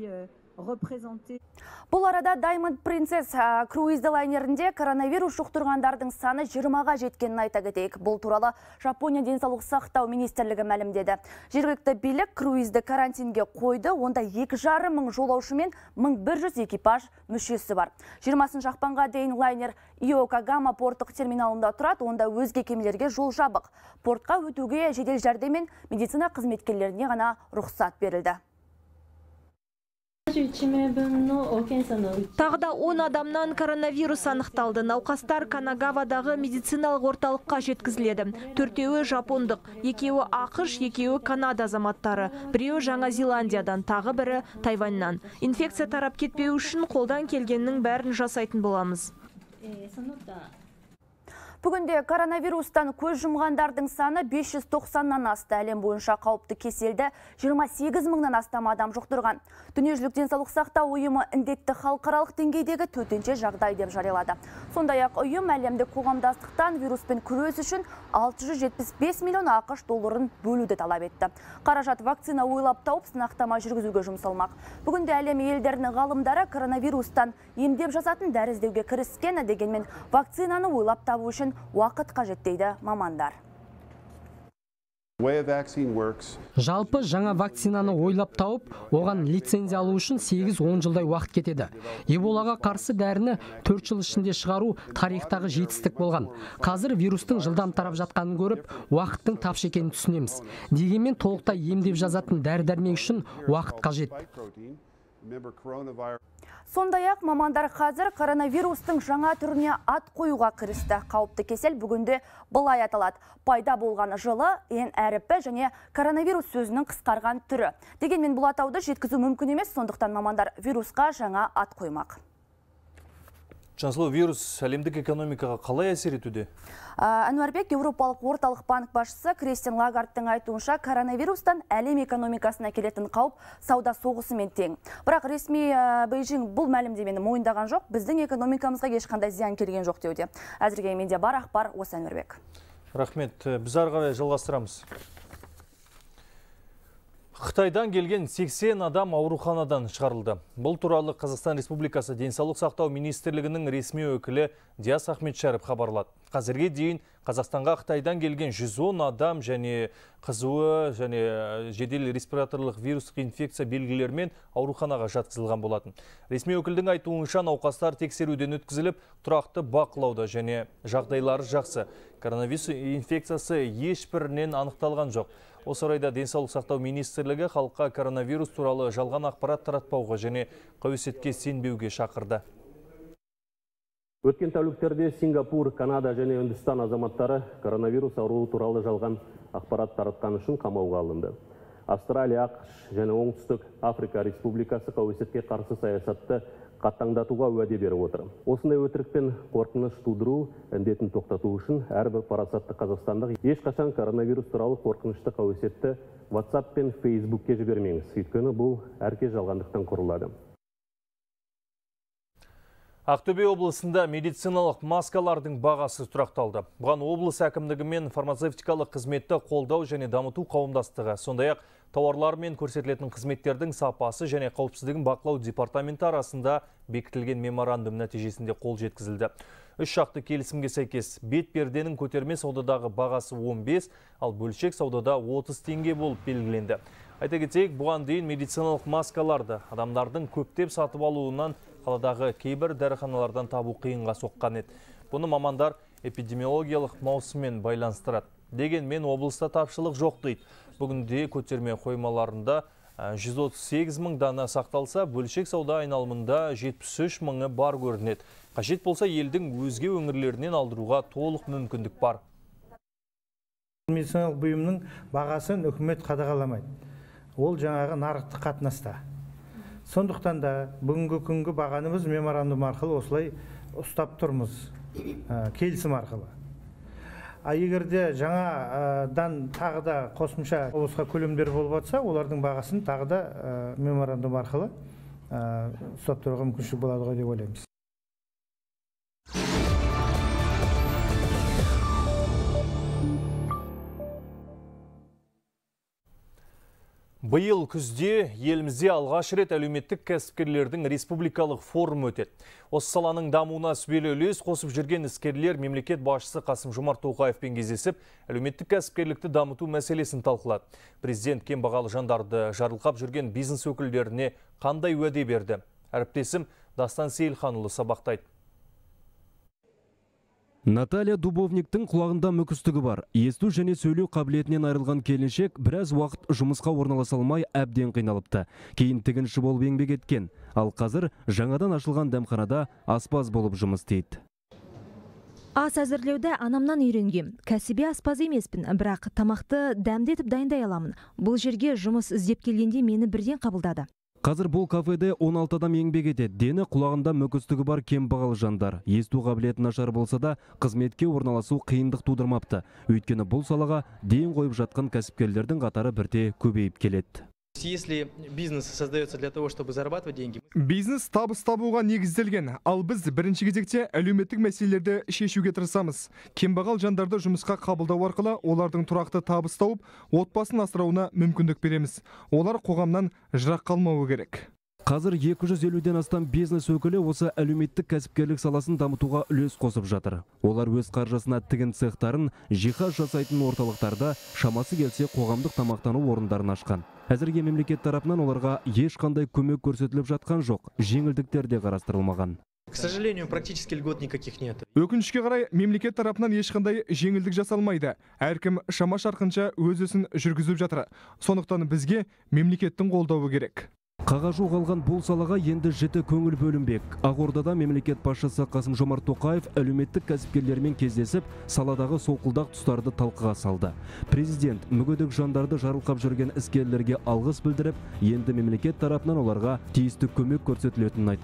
Бұл арада Diamond Princess круизді лайнерінде коронавирус жұқтырғандардың саны 20-ға жеткенін айта кетейік. Бұл туралы Жапония денсаулық сақтау министрлігі мәлімдеді. Жергілікті билік круизді карантинге қойды, онда 2,5 мың жолаушы мен 1100 экипаж мүшесі бар. 20 ақпанға дейін лайнер Иокогама порттық терминалында тұрады, онда өзге кемелерге жол жабық. Портқа өтуге жедел жәрдем мен медицина қызметкерлеріне ғана рұқсат берілді. Тағда 10 адамнан коронавирус анықталды. Науқастар Канагавадағы медициналық орталыққа жеткізіледі. 4-еуі жапондық, 2-еуі ақш, 2-еуі Канада азаматтары, 1-еуі Жаңа Зеландиядан, тағы бірі Тайваньнан. Инфекция тарап кетпеу үшін қолдан келгеннің бәрін жасайтын боламыз. Бүгінде коронавирустан көз жұмғандардың саны 590-нан асты. Әлем бойынша қауіпті кеселді 28 мыңнан астам адам жұқтырған. Дүниежүзілік денсаулық сақтау ұйымы індетті халықаралық деңгейдегі төтенше жағдай деп жариялады. Сондай-ақ ұйым әлемдік қоғамдастықтан вируспен күрес үшін 675 миллион ақш долларын бөлуді талап етті. Қаражат вакцина ойлап тауып сынақтама жүргізуге жұмсалмақ. Бүгінде әлем елдерінің ғалымдары коронавирустан емдеп жасатын дәрі іздеуге кіріскен, дегенмен вакцинаны ойлап табу үшін уақыт қажет дейді мамандар. Жалпы жаңа вакцинаны ойлап тауып, оған лицензия алу үшін 8-10 жылдай уақыт кетеді. Эболаға қарсы дәріні 4 жыл ішінде шығару тарихтағы жетістік болған. Қазір вирустың жылдам тарап жатқанын көріп, уақыттың тапшы екенін түсінеміз. Дегенмен толықтай емдеп жазатын дәрі-дәрмек үшін уақыт қажет. Сондай-ақ мамандар қазір коронавирустың жаңа түріне ат қоюға кірісті. Қауіпті кесел бүгінде былай аталады. Пайда болған жылы, ең әріпі және коронавирус сөзінің қысқарған түрі. Дегенмен бұл атауды жеткізу мүмкін емес, сондықтан мамандар вирусқа жаңа ат қоймақ. Жансұлу, вирус әлемдік экономикаға қалай әсер етуде? Әнуарбек, Еуропалық орталық банк басшысы Кристин Лагардтың айтуынша, коронавирустан әлем экономикасына келетін қауіп сауда соғысымен тең. Бірақ ресми Бейжің бұл мәлімдемені мойындаған жоқ, біздің экономикамызға ешқандай зиян келген жоқ деуде. Әзірге менде бар ақпар осы, Әнуарбек. Рахмет, біз ары қарай жалғастырамыз. Қытайдан келген 80 адам ауруханадан шығарылды. Бұл туралы Қазақстан Республикасы Денсаулық сақтау министрлігінің ресми өкілі Диас Ахметшәріп хабарлады. Қазірге дейін Қазақстанға Қытайдан келген 110 адам және қызуы және жедел респираторлық вирустық инфекция белгілерімен ауруханаға жатқызылған болатын. Ресми өкілдің айтуынша науқастар тексеруден өткізіліп, тұрақты бақылауда және жағдайлары жақсы. Коронавирус инфекциясы ешбірінен анықталған жоқ. Осы орайда Денсаулық сақтау министрлігі халыққа коронавирус туралы жалған ақпарат таратпауға және қауесетке сенбеуге шақырды. Өткен тәуліктерде Сингапур, Канада және Үндістан азаматтары коронавирус ауруы туралы жалған ақпарат таратқан үшін қамауға алынды. Австралия, ақш және Оңтүстік Африка Республикасы қауесетке қарсы саясатты қаттаңдатуға уәде беріп отыр. Осындай өтірік пен қорқыныш тудыру індетін тоқтату үшін әрбір парасатты қазақстандық ешқашан коронавирус туралы қорқынышты қауесетті WhatsApp пен Facebookке жібермеңіз. Өйткені бұл әркез жалғандықтан құрылады. Ақтөбе облысында медициналық маскалардың бағасы тұрақталды. Бұған облыс әкімдігі мен фармацевтикалық қызметті қолдау және дамыту қауымдастығы, сондай-ақ тауарлар мен көрсетілетін қызметтердің сапасы және қауіпсіздігін бақылау департаменті арасында бекітілген меморандум нәтижесінде қол жеткізілді. Үш жақты келісімге сәйкес бет перденің көтерме саудадағы бағасы 15, ал бөлшек саудада 30 теңге болып белгіленді. Айта кетейік, бұған дейін медициналық маскаларды адамдардың көптеп сатып алуынан қаладағы кейбір дәріханалардан табу қиынға соққан еді. Бұны мамандар эпидемиологиялық маусыммен байланыстырады. Дегенмен облыста тапшылық жоқ дейді. Бүгінде көтерме қоймаларында 138 мың дана сақталса, бөлшек сауда айналымында 73 мыңы бар көрінеді. Қажет болса, елдің өзге өңірлерінен алдыруға толық мүмкіндік бар. Медициналық бұйымның бағасын үкімет қадағаламайды. Ол жаңағы нарықтық қатынаста. Сондықтан да бүгінгі күнгі бағанымыз меморандум арқылы осылай ұстап тұрмыз, келісім арқылы. Егерде жаңадан тағы да қосымша облысқа көлемдер болып жатса, олардың бағасын тағы да меморандум арқылы ұстап тұруға мүмкіншілік болады ғой деп ойлаймыз. Биыл күзде елімізде алғаш рет әлеуметтік кәсіпкерлердің республикалық форум өтеді. Осы саланың дамуына сүбелі үлес қосып жүрген іскерлер мемлекет басшысы Қасым-Жомарт Тоқаевпен кездесіп, әлеуметтік кәсіпкерлікті дамыту мәселесін талқылады. Президент кембағал жандарды жарылқап жүрген бизнес өкілдеріне қандай уәде берді? Әріптесім Дастан Сейілханұлы сабақтайды. Наталья Дубовниктің құлағында мүкістігі бар. Есту және сөйлеу қабілетінен айырылған келіншек біраз уақыт жұмысқа орналаса алмай әбден қиналыпты. Кейін тігінші болып еңбек еткен. Ал қазір жаңадан ашылған дәмханада аспаз болып жұмыс істейді. Ас әзірлеуді анамнан үйренгем. Кәсіби аспаз емеспін, бірақ тамақты дәмдетіп дайындай аламын. Бұл жерге жұмыс іздеп келгенде мені бірден қабылдады. Қазір бұл кафеде 16 адам еңбек етеді. Дені құлағында мүкістігі бар кембағал жандар. Есту қабілеті нашар болса да, қызметке орналасу қиындық тудырмапты. Өйткені бұл салаға ден қойып жатқан кәсіпкерлердің қатары бірте көбейіп келеді. Если бизнес создается для того, чтобы зарабатывать деньги. Бизнес табыс табуға негізделген, ал біз бірінші кезекте әлеуметтік мәселелерді шешуге тырысамыз. Кембағал жандарды жұмысқа қабылдау арқылы олардың тұрақты табыс тауып, отбасын асырауына мүмкіндік береміз. Олар қоғамнан жырақ қалмауы керек. Қазір 250-ден астам бизнес өкілі осы әлеуметтік кәсіпкерлік саласын дамытуға үлес қосып жатыр. Олар өз қаржысына тігін цехтарын, жиһаз жасайтын орталықтарда, шамасы келсе қоғамдық тамақтану орындарын ашқан. Әзірге мемлекет тарапынан оларға ешқандай көмек көрсетіліп жатқан жоқ, жеңілдіктер де қарастырылмаған. К сожалению, практически льгот никаких нет. Өкінішке қарай, мемлекет тарапынан ешқандай жеңілдік жасалмайды. Әркім шама шарқынша өз ісін жүргізіп жатыр. Сондықтан бізге мемлекеттің қолдауы керек. Қағажу қалған бұл салаға енді жіті көңіл бөлінбек. Ақордада мемлекет басшысы Қасым-Жомарт Тоқаев әлеуметтік кәсіпкерлермен кездесіп, саладағы солқылдақ тұстарды талқыға салды. Президент мүгедек жандарды жарылқап жүрген іскерлерге алғыс білдіріп, енді мемлекет тарапынан оларға тиісті көмек көрсетілетінін айтқан.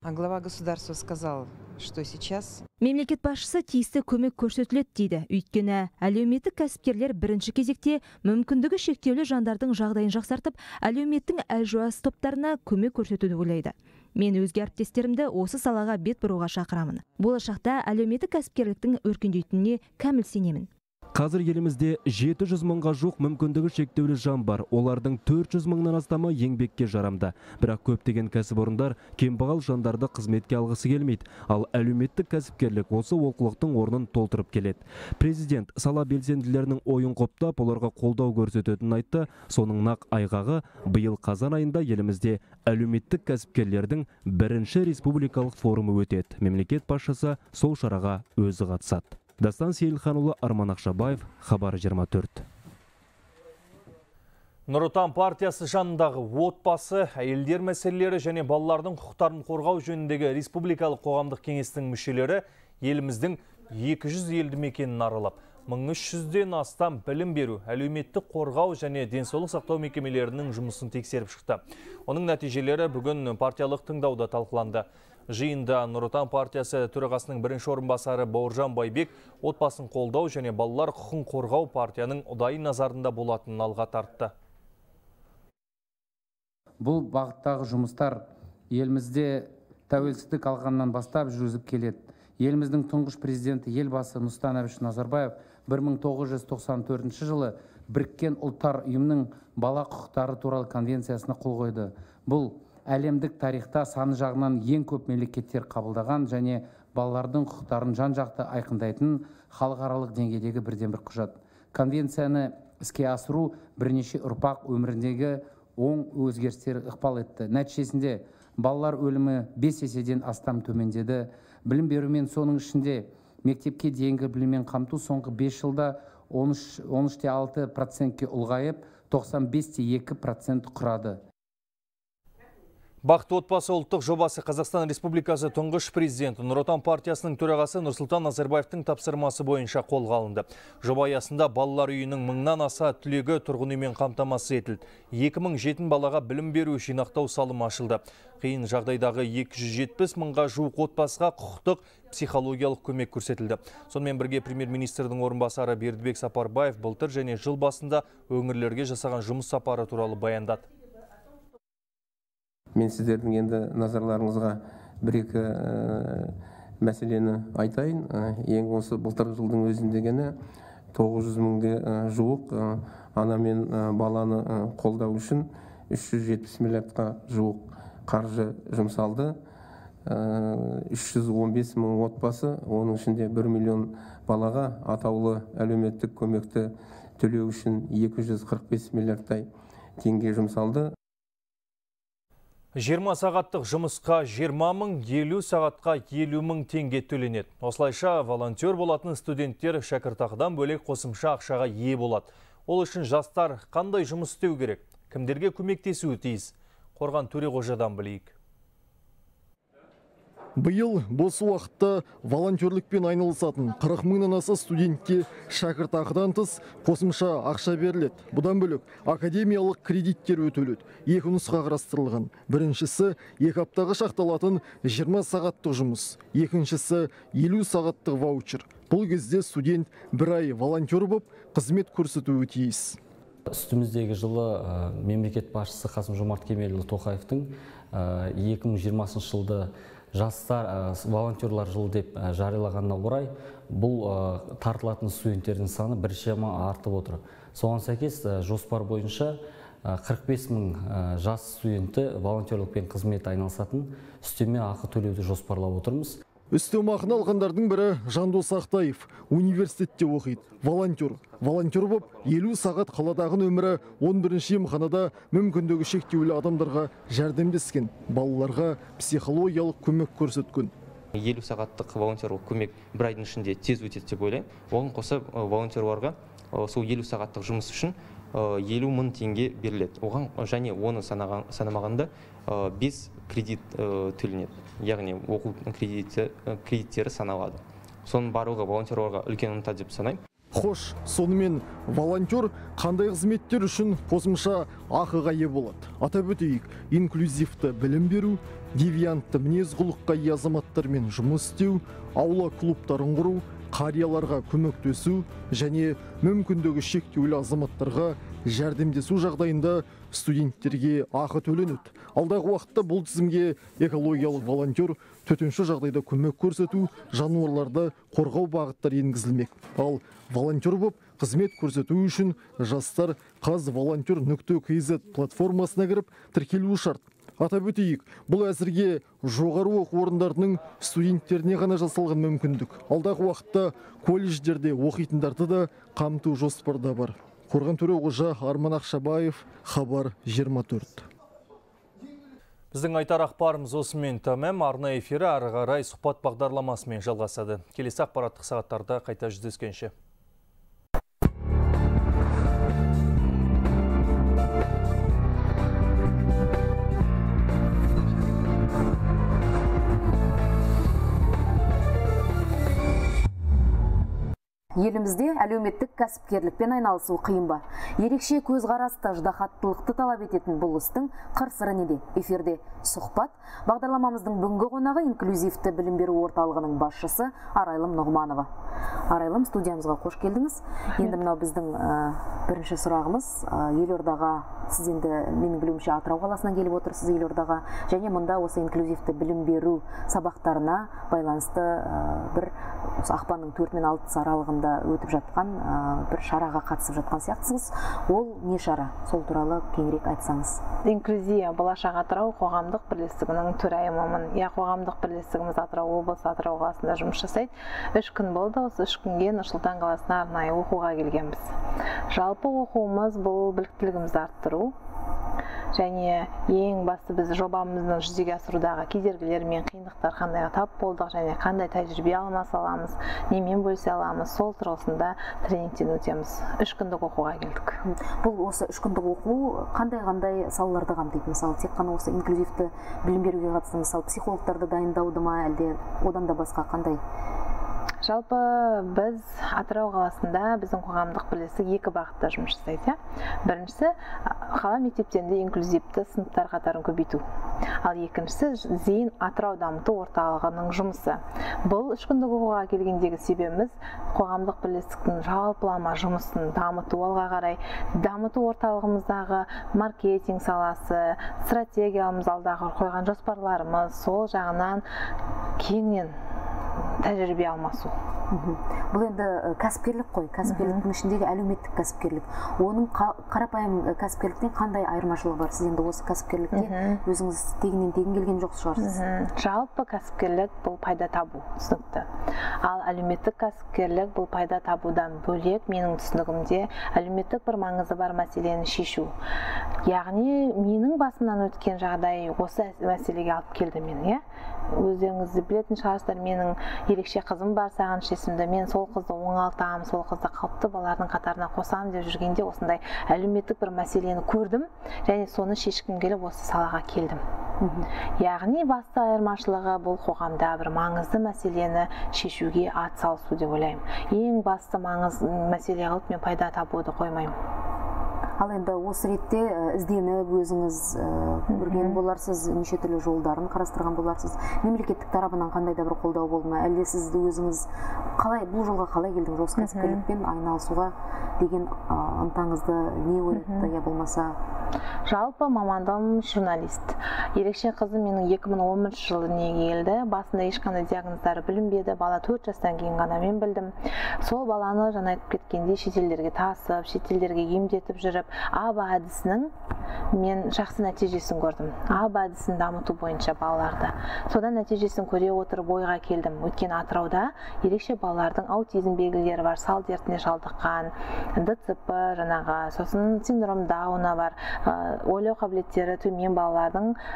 А глава государства сказал, что сейчас... Мемлекет басшысы тиісті көмек көрсетіледі дейді. Өйткені әлеуметтік кәсіпкерлер бірінші кезекте мүмкіндігі шектеулі жандардың жағдайын жақсартып, әлеуметтің әлжуаз топтарына көмек көрсетуді ойлайды. Мен өзге әріптестерімді осы салаға бет бұруға шақырамын. Болашақта әлеуметтік кәсіпкерліктің өркендейтініне кәміл сенемін. Қазір елімізде 700 мыңға жоқ мүмкіндігі шектеулі жан бар. Олардың 400 мыңнан астамы еңбекке жарамды. Бірақ көптеген кәсіпорындар кембағал жандарды қызметке алғысы келмейді. Ал әлеуметтік кәсіпкерлік осы олқылықтың орнын толтырып келеді. Президент сала белсенділерінің ойын құптап, оларға қолдау көрсететінін айтты. Соның нақ айғағы биыл қазан айында елімізде әлеуметтік кәсіпкерлердің бірінші республикалық форумы өтеді. Мемлекет басшысы сол шараға өзі қатысады. Дастан Сейілханұлы, Арман Ақшабаев, Хабар 24. Нұр Отан партиясы жанындағы отбасы, әйелдер мәселелері және балалардың құқықтарын қорғау жөніндегі республикалық қоғамдық кеңестің мүшелері еліміздің 200 елді мекенін аралап, 1300-ден астам білім беру, әлеуметтік қорғау және денсаулық сақтау мекемелерінің жұмысын тексеріп шықты. Оның нәтижелері бүгін партиялық тыңдауда талқыланды. Жиында Нұр Отан партиясы төрағасының бірінші орынбасары Бауыржан Байбек отбасын қолдау және балалар құқығын қорғау партияның ұдайы назарында болатынын алға тартты. Бұл бағыттағы жұмыстар елімізде тәуелсіздік алғаннан бастап жүргізіп келеді. Еліміздің тұңғыш президенті елбасы Нұрсұлтан Әбішұлы Назарбаев 1994 жылы Біріккен ұлттар ұйымының бала құқықтары туралы конвенциясына қол қойды. Бұл әлемдік тарихта саны жағынан ең көп мемлекеттер қабылдаған және балалардың құқықтарын жан-жақты айқындайтын халықаралық деңгейдегі бірден-бір құжат. Конвенцияны іске асыру бірнеше ұрпақ өміріндегі оң өзгерістер ықпал етті. Нәтижесінде балалар өлімі 5 еседен астам төмендеді. Білім берумен соның ішінде мектепке дейінгі біліммен қамту соңғы 5 жылда 13,6%-ке ұлғайып, 95,2% құрады. Бақытты отбасы ұлттық жобасы Қазақстан Республикасы тұңғыш президенті Нұр Отан партиясының төрағасы Нұрсұлтан Назарбаевтың тапсырмасы бойынша қолға алынды. Жоба аясында балалар үйінің 1000-нан аса түлегі тұрғын үймен қамтамасыз етілді. 2007 балаға білім беру жинақтау салымы ашылды. Қиын жағдайдағы 270 мыңға жуық отбасыға құқықтық психологиялық көмек көрсетілді. Сонымен бірге премьер-министрдің орынбасары Бердібек Сапарбаев былтыр және жыл басында өңірлерге жасаған жұмыс сапары туралы баяндады. Мен сіздердің енді назарларыңызға бір-екі мәселені айтайын. Ең осы былтыр жылдың өзіндегені 900 мыңға жуық ана мен баланы қолдау үшін 370 миллиардқа жуық қаржы жұмсалды. 315 мың отбасы, оның ішінде 1 миллион балаға атаулы әлеуметтік көмекті төлеу үшін 245 миллиардтай теңге жұмсалды. 20 сағаттық жұмысқа 20 мың, 50 сағатқа 50 мың теңге төленеді. Осылайша волонтер болатын студенттер шәкіртақыдан бөлек қосымша ақшаға ие болады. Ол үшін жастар қандай жұмыс істеу керек? Кімдерге көмектесуі тиіс? Қорған Төреғожадан білейік. Биыл бос уақытта волонтерлікпен айналысатын 40 мыңнан аса студентке шәкіртақыдан тыс қосымша ақша беріледі. Бұдан бөлек академиялық кредиттер өтеледі. Екі нұсқа қарастырылған. Біріншісі 2 аптаға шақталатын 20 сағаттық жұмыс. Екіншісі 50 сағаттық ваучер. Бұл кезде студент бір ай волонтер болып қызмет көрсетуі тиіс. Үстіміздегі жылы мемлекет басшысы Қасым-Жомарт Кемелұлы Тоқаевтың 2020 жылды жастар волонтерлар жылы деп жариялағанына орай бұл тартылатын студенттердің саны біршама артып отыр. Соған сәйкес жоспар бойынша 45 мың жас студенті волонтерлікпен қызмет айналысатын үстеме ақы төлеуді жоспарлап отырмыз. Үстемақыны алғандардың бірі Жандос Ақтаев, университетте оқиды, волонтер. Волонтер болып 50 сағат қаладағы нөмірі 11-ші емханада мүмкіндігі шектеулі адамдарға жәрдемдескен, балаларға психологиялық көмек көрсеткен. 50 сағаттық волонтерлық көмек бір айдың ішінде тез өтеді деп ойлаймын. Оған қоса волонтерларға сол 50 сағаттық жұмыс үшін 50 мың теңге беріледі. Оған және оны санамағанда 5 кредит төленеді. Яғни оқу кредиттері саналады. Соның барлығы волонтерларға үлкен ынта деп санаймын. Хош, сонымен волонтер қандай қызметтер үшін қосымша ақыға ие болады? Атап өтейік, инклюзивті білім беру, девиантты мінез құлыққа ие азаматтармен жұмыс істеу, аула клубтарын құру, қарияларға көмектесу және мүмкіндігі шектеулі азаматтарға жәрдемдесу жағдайында студенттерге ақы төленеді. Алдағы уақытта бұл тізімге экологиялық волонтер төтенше жағдайда көмек көрсету, жануарларды қорғау бағыттары енгізілмек. Ал волонтер болып қызмет көрсету үшін жастар қазволонтер.kz платформасына кіріп тіркелуі шарт. Атап өтейік, бұл әзірге жоғары оқу орындарының студенттеріне ғана жасалған мүмкіндік. Алдағы уақытта колледждерде оқитындарды да қамту жоспарда бар. Қорған Төреғожа, Арман Ақшабаев, Хабар 24. Біздің айтар ақпарымыз осымен тәмам. Арна эфирі ары қарай сұхбат бағдарламасымен жалғасады. Келесі ақпараттық сағаттарда қайта жүздескенше. Елімізде әлеуметтік кәсіпкерлікпен айналысу қиын ба? Ерекше көзқарасты, ждахаттылықты талап ететін бұл істің қыр-сыры неде? Эфирде сұхбат. Бағдарламамыздың бүгінгі қонағы инклюзивті білім беру орталығының басшысы Арайлым Нұғманова. Арайлым, студиямызға қош келдіңіз. Енді мынау біздің бірінші сұрағымыз. Елордаға, сіз енді менің білуімше Атырау қаласынан келіп отырсыз елордаға, және мұнда осы инклюзивті білім беру сабақтарына байланысты бір ақпанның 4 мен 6 аралығында өтіп жатқан бір шараға қатысып жатқан сияқтысыз. Ол не шара? Сол туралы кеңірек айтсаңыз. Инклюзия болашақ Атырау қоғамдық бірлестігінің төрайымымын. Қоғамдық бірлестігіміз Атырау облысы Атырау қаласында жұмыс жасайды. 3 күн болды. Осы 3 күнге Нұр-Сұлтан қаласына арнайы оқуға келгенбіз. Жалпы оқуымыз бұл біліктілігімізді арттыру және ең басты біз жобамыздың жүзеге асырудағы кедергілер мен қиындықтар қандайға тап болдық және қандай тәжірибе алмаса аламыз, немен бөлісе аламыз, сол тұрғысында тренингтен өтеміз. 3 күндік оқуға келдік. Бұл осы 3 күндік оқу қандай салаларды қамтиды? Мысалы, тек қана осы инклюзивті білім беруге қатысты, мысалы, психологтарды дайындауды ма, әлде одан да басқа қандай? Жалпы біз Атырау қаласында біздің қоғамдық бірлестік 2 бағытта жұмыс жасайды. Біріншісі, қала мектептерінде инклюзивті сыныптар қатарын көбейту. Ал екіншісі, Зейін Атырау дамыту орталығының жұмысы. Бұл 3 күндік оқуға келгендегі себебіміз қоғамдық бірлестіктің жалпылама жұмысын дамыту, алға қарай дамыту орталығымыздағы маркетинг саласы, стратегиямыз, алдағы қойған жоспарларымыз, сол жағынан кеңінен тәжірибе алмасу. Бұл енді кәсіпкерлік қой, кәсіпкерліктің ішіндегі әлеуметтік кәсіпкерлік. Оның қарапайым кәсіпкерліктен қандай айырмашылығы бар? Сіз енді осы кәсіпкерлікте өзіңіз тегіннен келген жоқ шығарсыз. Жалпы кәсіпкерлік бұл пайда табу, түсінікті. Ал әлеуметтік кәсіпкерлік бұл пайда табудан бөлек, менің түсінігімде әлеуметтік бір маңызы бар мәселені шешу. Яғни менің басымнан өткен жағдай осы мәселеге алып келді мені. Өздеріңіз білетін шығарсыздар, менің ерекше қызым бар, Сағыныш есімді. Мен сол қызды оңалтамын, сол қызды қалыпты балалардың қатарына қосамын деп жүргенде осындай әлеуметтік бір мәселені көрдім және соны шешкім келіп осы салаға келдім. Яғни басты айырмашылығы бұл қоғамда бір маңызды мәселені шешуге атсалысу деп ойлаймын. Ең басты маңызды мәселе қылып мен пайда табуды қоймаймын. Ал енді осы ретте ізденіп өзіңіз көрген боларсыз, неше түрлі жолдарын қарастырған боларсыз. Мемлекеттік тарапынан қандай да бір қолдау болды ма? Әлде сіз өзіңіз бұл жолға қалай келдіңіз? Осы кәсіпкерлікпен айналысуға деген ынтаңызды не оятты, я болмаса? Жалпы мамандығым журналист. Ерекше қызым менің 2011 жылы дүниеге келді. Басында ешқандай диагноздары білінбеді. Бала 4 жастан кейін ғана мен білдім. Сол баланы жаңа айтып кеткенде шетелдерге тасып, шетелдерге емдетіп жүріп, АБА әдісінің мен жақсы нәтижесін көрдім. АБА әдісін дамыту бойынша балаларды. Содан нәтижесін көре отырып ойға келдім. Өйткені Атырауда ерекше балалардың аутизм белгілері бар, сал дертіне шалдыққан, ДЦП, жаңағы, сосын синдром Дауна бар, ойлау қабілеттері төмен балалардың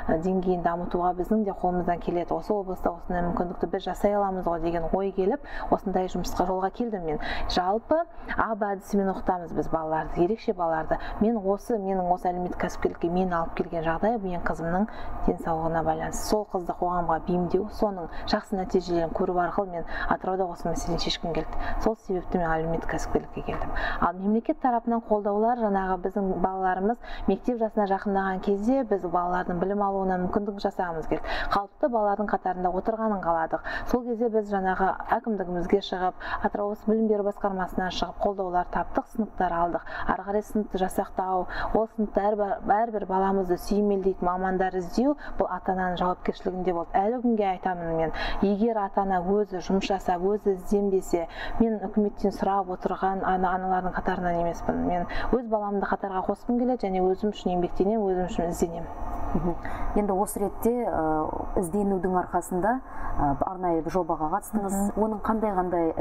деңгейін дамытуға біздің де қолымыздан келеді. Осы облыста осындай мүмкіндікті біз жасай аламыз ғой деген ой келіп, осындай жұмысқа жолға келдім мен. Жалпы АБ әдісімен оқытамыз біз балаларды, ерекше балаларды. Менің осы әлеуметтік кәсіпкерлікке мені алып келген жағдай менің қызымның денсаулығына байланысты. Сол қызды қоғамға бейімдеу, соның жақсы нәтижелерін көру арқылы мен Атырауда осы мәселені шешкім келді. Сол себепті мен әлеуметтік кәсіпкерлікке келдім. Ал мемлекет тарапынан қолдаулар, жаңағы біздің балаларымыз мектеп жасына жақындаған кезде біз балалардың білім алуына мүмкіндік жасағымыз келді. Қалыпты балалардың қатарында отырғанын қаладық. Сол кезде біз жаңағы әкімдігімізге шығып, Атырау білім беру басқармасынан шығып қолдаулар таптық, сыныптар алдық. Ары қарай сыныпты жасақтау, ол сыныпта әрбір баламызды сүйемелдейтін мамандар іздеу, бұл ата-ананың жауапкершілігінде болды. Әлі күнге айтамын мен, егер ата-ана өзі жұмыс жасап, өзі ізденбесе, мен үкіметтен сұрап отырған аналардың қатарынан емеспін. Мен өз баламды қатарға қосқым келеді және өзім үшін еңбектенемін, өзім үшін ізденемін. Енді осы ретте ізденудің арқасында арнайы жобаға қатыстыңыз. Оның қандай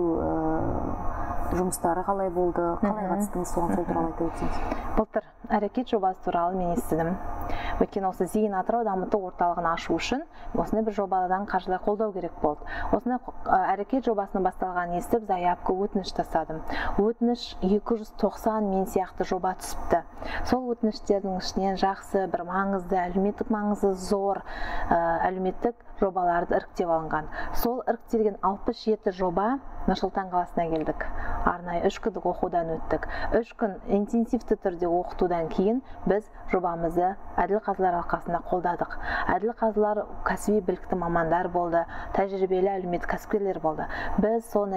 іріктеу жұмыстары қалай болды, қалай қатыстыңыз, соған сол туралы айтып өтсеңіз. Былтыр әрекет жобасы туралы мен естідім. Өйткені осы Зейін Атырау дамыту орталығын ашу үшін осындай бір жобадан қаржылай қолдау керек болды. Осындай әрекет жобасының басталғанын естіп, заявка өтініш тастадым. Өтініш 290 мен сияқты жоба түсіпті. Сол өтініштердің ішінен жақсы, бір маңызды, әлеуметтік маңызы зор әлеуметтік жобаларды іріктеп алынған. Сол іріктелген 67 жоба Нұрсұлтан қаласына келдік. Арнайы 3 күндік оқудан өттік. 3 күн интенсивті түрде оқытудан кейін біз жобамызды Әділ қазылар алқасында қолдадық. Әділ қазылар кәсіби білікті мамандар болды, тәжірибелі әлеуметтік кәсіпкерлер болды. Біз сол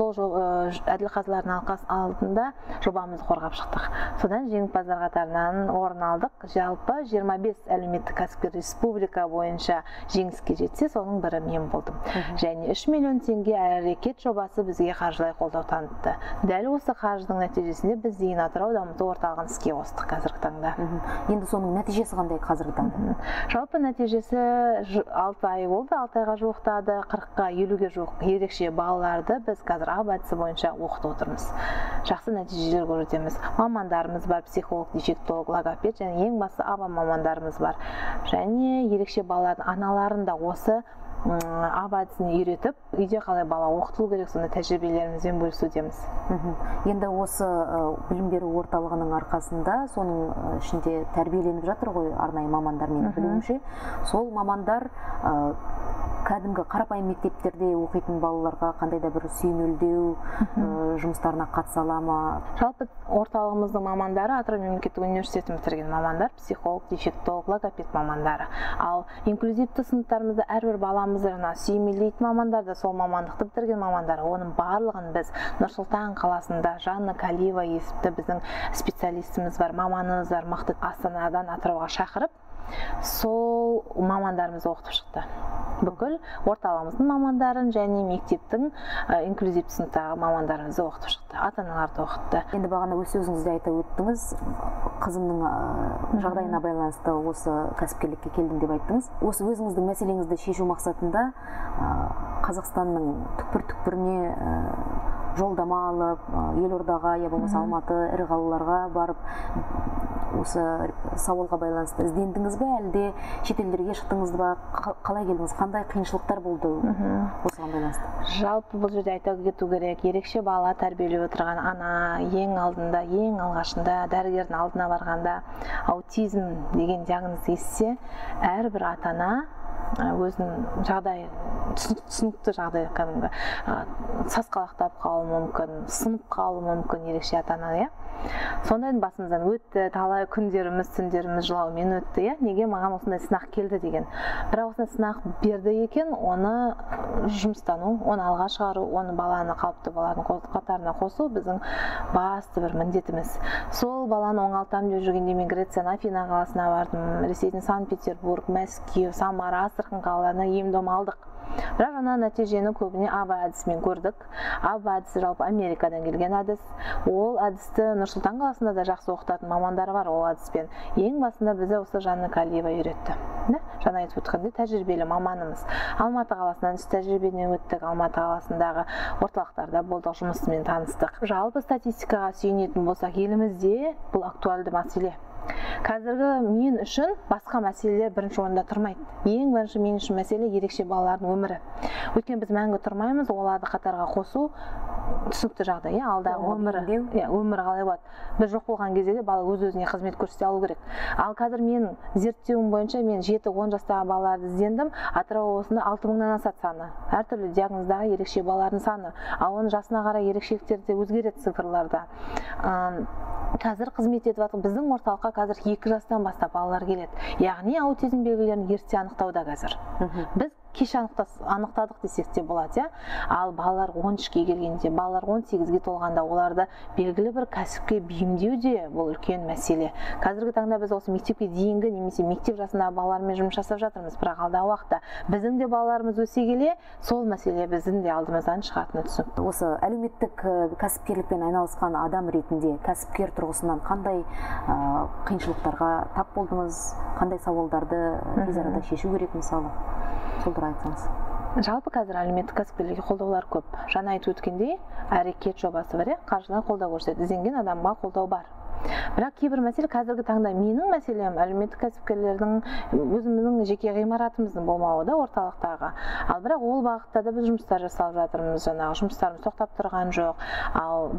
Әділ қазылардың алқасы алдында жобамызды қорғап шықтық. Содан жеңімпаздар қатарынан орын алдық. Жалпы 25 әлеуметтік кәсіпкер республика бойынша жеңіске жетсе, соның бірі мен болдым. Және 3 миллион теңге әрекет жобасы бізге қаржылай қолдау танытты. Дәл осы қаржының нәтижесінде біз Зейін Атырау дамыту орталығын іске қостық қазіргі таңда. Енді соның нәтижесі қандай қазіргі таңда? Жалпы нәтижесі 6 ай болды, 6 айға жуықтады, 40-ға 50-ге жуық ерекше балаларды біз қазір АБ әдісі бойынша оқытып отырмыз. Жақсы нәтижелер көрсетеміз. Мамандарымыз бар, психолог, дефектолог, логопед және ең басты АБА мамандарымыз бар. Және ерекше балалардың аналарын да осы АБ әдісіне үйретіп, үйде қалай бала оқытылу керек, сондай тәжірибелерімізбен бөлісудеміз. Енді осы білім беру орталығының арқасында соның ішінде тәрбиеленіп жатыр ғой арнайы мамандар, менің білуімше. Сол мамандар кәдімгі қарапайым мектептерде оқитын балаларға қандай да бір сүйемелдеу жұмыстарына қатыса ала ма? Жалпы орталығымыздың мамандары Атырау мемлекеттік университетін бітірген мамандар, психолог, дефектолог, логопед мамандары. Ал инклюзивті сыныптарымызда әрбір баламызды сүйемелдейтін мамандар да сол мамандықты бітірген мамандар. Оның барлығын біз Нұрсұлтан қаласында Жанна Калиева есімді біздің специалистіміз бар, маманымыз бар, мықты Астанадан Атырауға шақырып, сол мамандарымызды оқытып шықты. Бүкіл орталығымыздың мамандарын және мектептің инклюзивті сыныптағы мамандарымызды оқытып шықты, ата-аналарды оқытты. Енді бағана өз сөзіңізде айтып өттіңіз, қызымның жағдайына байланысты осы кәсіпкерлікке келдім деп айттыңыз. Осы өзіңіздің мәселеңізді шешу мақсатында Қазақстанның түкпір-түкпіріне жолдама алып, Елордаға, я болмаса Алматы, ірі қалаларға барып, осы сауалға байланысты іздендіңіз бе, әлде шетелдерге шықтыңыз ба, қалай келдіңіз, қандай қиыншылықтар болды осыған байланысты? Жалпы бұл жерде айта кету керек, ерекше бала тәрбиелеп отырған ана ең алдында, ең алғашында дәрігердің алдына барғанда аутизм деген диагноз естісе, әрбір ата-ана өзінің жағдай, түсінікті жағдай, кәдімгі сасқалақтап қалуы мүмкін, сынып қалуы мүмкін ерекше ата-ана, сондайдың басымыздан өтті, талай күндеріміз, түндеріміз жылаумен өтті, неге маған осындай сынақ келді деген. Бірақ осындай сынақ берді екен, оны жұмыстану, оны алға шығару, оны баланы қалыпты баланың қатарына қосу біздің басты бір міндетіміз. Сол баланы оңалтамын деп жүргенде мен Грецияның Афина қаласына бардым, Ресейдің Санкт-Петербург, Мәскеу, Самара, Астрахань қалаларына ем-дом алдық. Бірақ жаңа нәтижені көбіне АБ әдісімен көрдік. АБ әдісі жалпы Америкадан келген әдіс. Ол әдісті Нұрсұлтан қаласында да жақсы оқытатын мамандары бар ол әдіспен. Ең басында бізді осы Жанна Калиева үйретті. Жаңа айтып өткенде тәжірибелі маманымыз. Алматы қаласынан тәжірибеден өттік. Алматы қаласындағы орталықтарда болдық, жұмысымен таныстық. Жалпы статистикаға сүйенетін болсақ, елімізде бұл актуальды мәселе. Қазіргі мен үшін басқа мәселелер бірінші орында тұрмайды. Ең бірінші мен үшін мәселе ерекше балалардың өмірі. Өйткені біз мәңгі тұрмаймыз, оларды қатарға қосу түсінікті жағдай, алдағы өмірі қалай болады. Біз жоқ болған кезде де бала өз-өзіне қызмет көрсете алу керек. Ал қазір мен зерттеуім бойынша мен 7-10 жастағы балаларды іздендім. Атырау облысында 6000-нан асады саны. Әртүрлі диагноздағы ерекше балалардың саны. Ал оның жасына қарай ерекшеліктері де өзгереді цифрларда. Қазір қызмет етіп жатыр. Біздің орталыққа қазір 2 жастан бастап балалар келеді. Яғни аутизм белгілерін ерте анықтауда қазір. Біз кеш анықтадық десек те болады. Ал балалар 13-ге келгенде, балалар 18-ге толғанда оларды белгілі бір кәсіпке бейімдеу де бұл үлкен мәселе. Қазіргі таңда біз осы мектепке дейінгі немесе мектеп жасындағы балалармен жұмыс жасап жатырмыз. Бірақ алдағы уақытта біздің де балаларымыз өсе келе, сол мәселе біздің де алдымыздан шығатыны түсінікті. Осы әлеуметтік кәсіпкерлікпен айналысқан адам ретінде кәсіпкер тұрғысынан қандай қиыншылықтарға тап болдыңыз, қандай сауалдарды тез арада шешу керек мысалы? Солдыр айтсаңыз. Жалпы қазір әлеуметтік кәсіпкерлерге қолдаулар көп. Жаңа айтып өткендей, әрекет жобасы бар, қаржылай қолдау көрсетеді. Ізденген адамға қолдау бар. Бірақ кейбір мәселе қазіргі таңда менің мәселем әлеуметтік кәсіпкерлердің өзіміздің жеке ғимаратымыздың болмауы да орталықтағы. Ал бірақ ол бағытта да біз жұмыстар жасалып жатырмыз, жұмыстарымыз тоқтап тұрған жоқ. Ал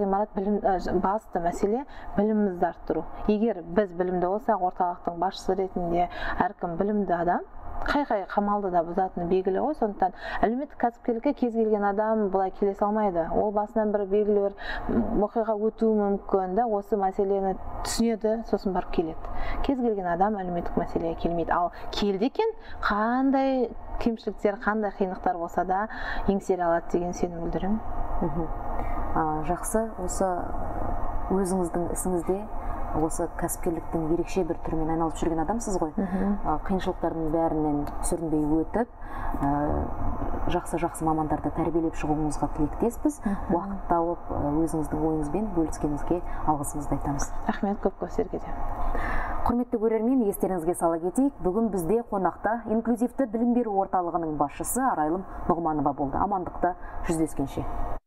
басты мәселе білімімізді арттыру. Егер біз білімді болсақ, орталықтың басшысы ретінде әркім білімді адам, қай қамалды да бұзатыны белгілі ғой. Сондықтан әлеуметтік кәсіпкерлікке кез келген адам бұлай келе салмайды. Ол басынан бір белгілі бір оқиға өтуі мүмкін да, осы мәселені түсінеді, сосын барып келеді. Кез келген адам әлеуметтік мәселеге келмейді. Ал келді екен, қандай кемшіліктер, қандай қиындықтар болса да еңсере алады деген сенім білдіремін. Жақсы, осы өзіңіздің ісіңізде осы кәсіпкерліктің ерекше бір түрімен айналып жүрген адамсыз ғой. Қиыншылықтардың бәрінен сүрінбей өтіп, жақсы мамандарды тәрбиелеп шығуыңызға тілектеспіз. Уақыт тауып өзіңіздің ойыңызбен бөліскеніңізге алғысымызды айтамыз. Рахмет, көп серге де. Құрметті көрермен, естеріңізге сала кетейік, бүгін бізде қонақта инклюзивті білім беру орталығының басшысы Арайлым Нұғманова болды. Амандықта жүздескенше.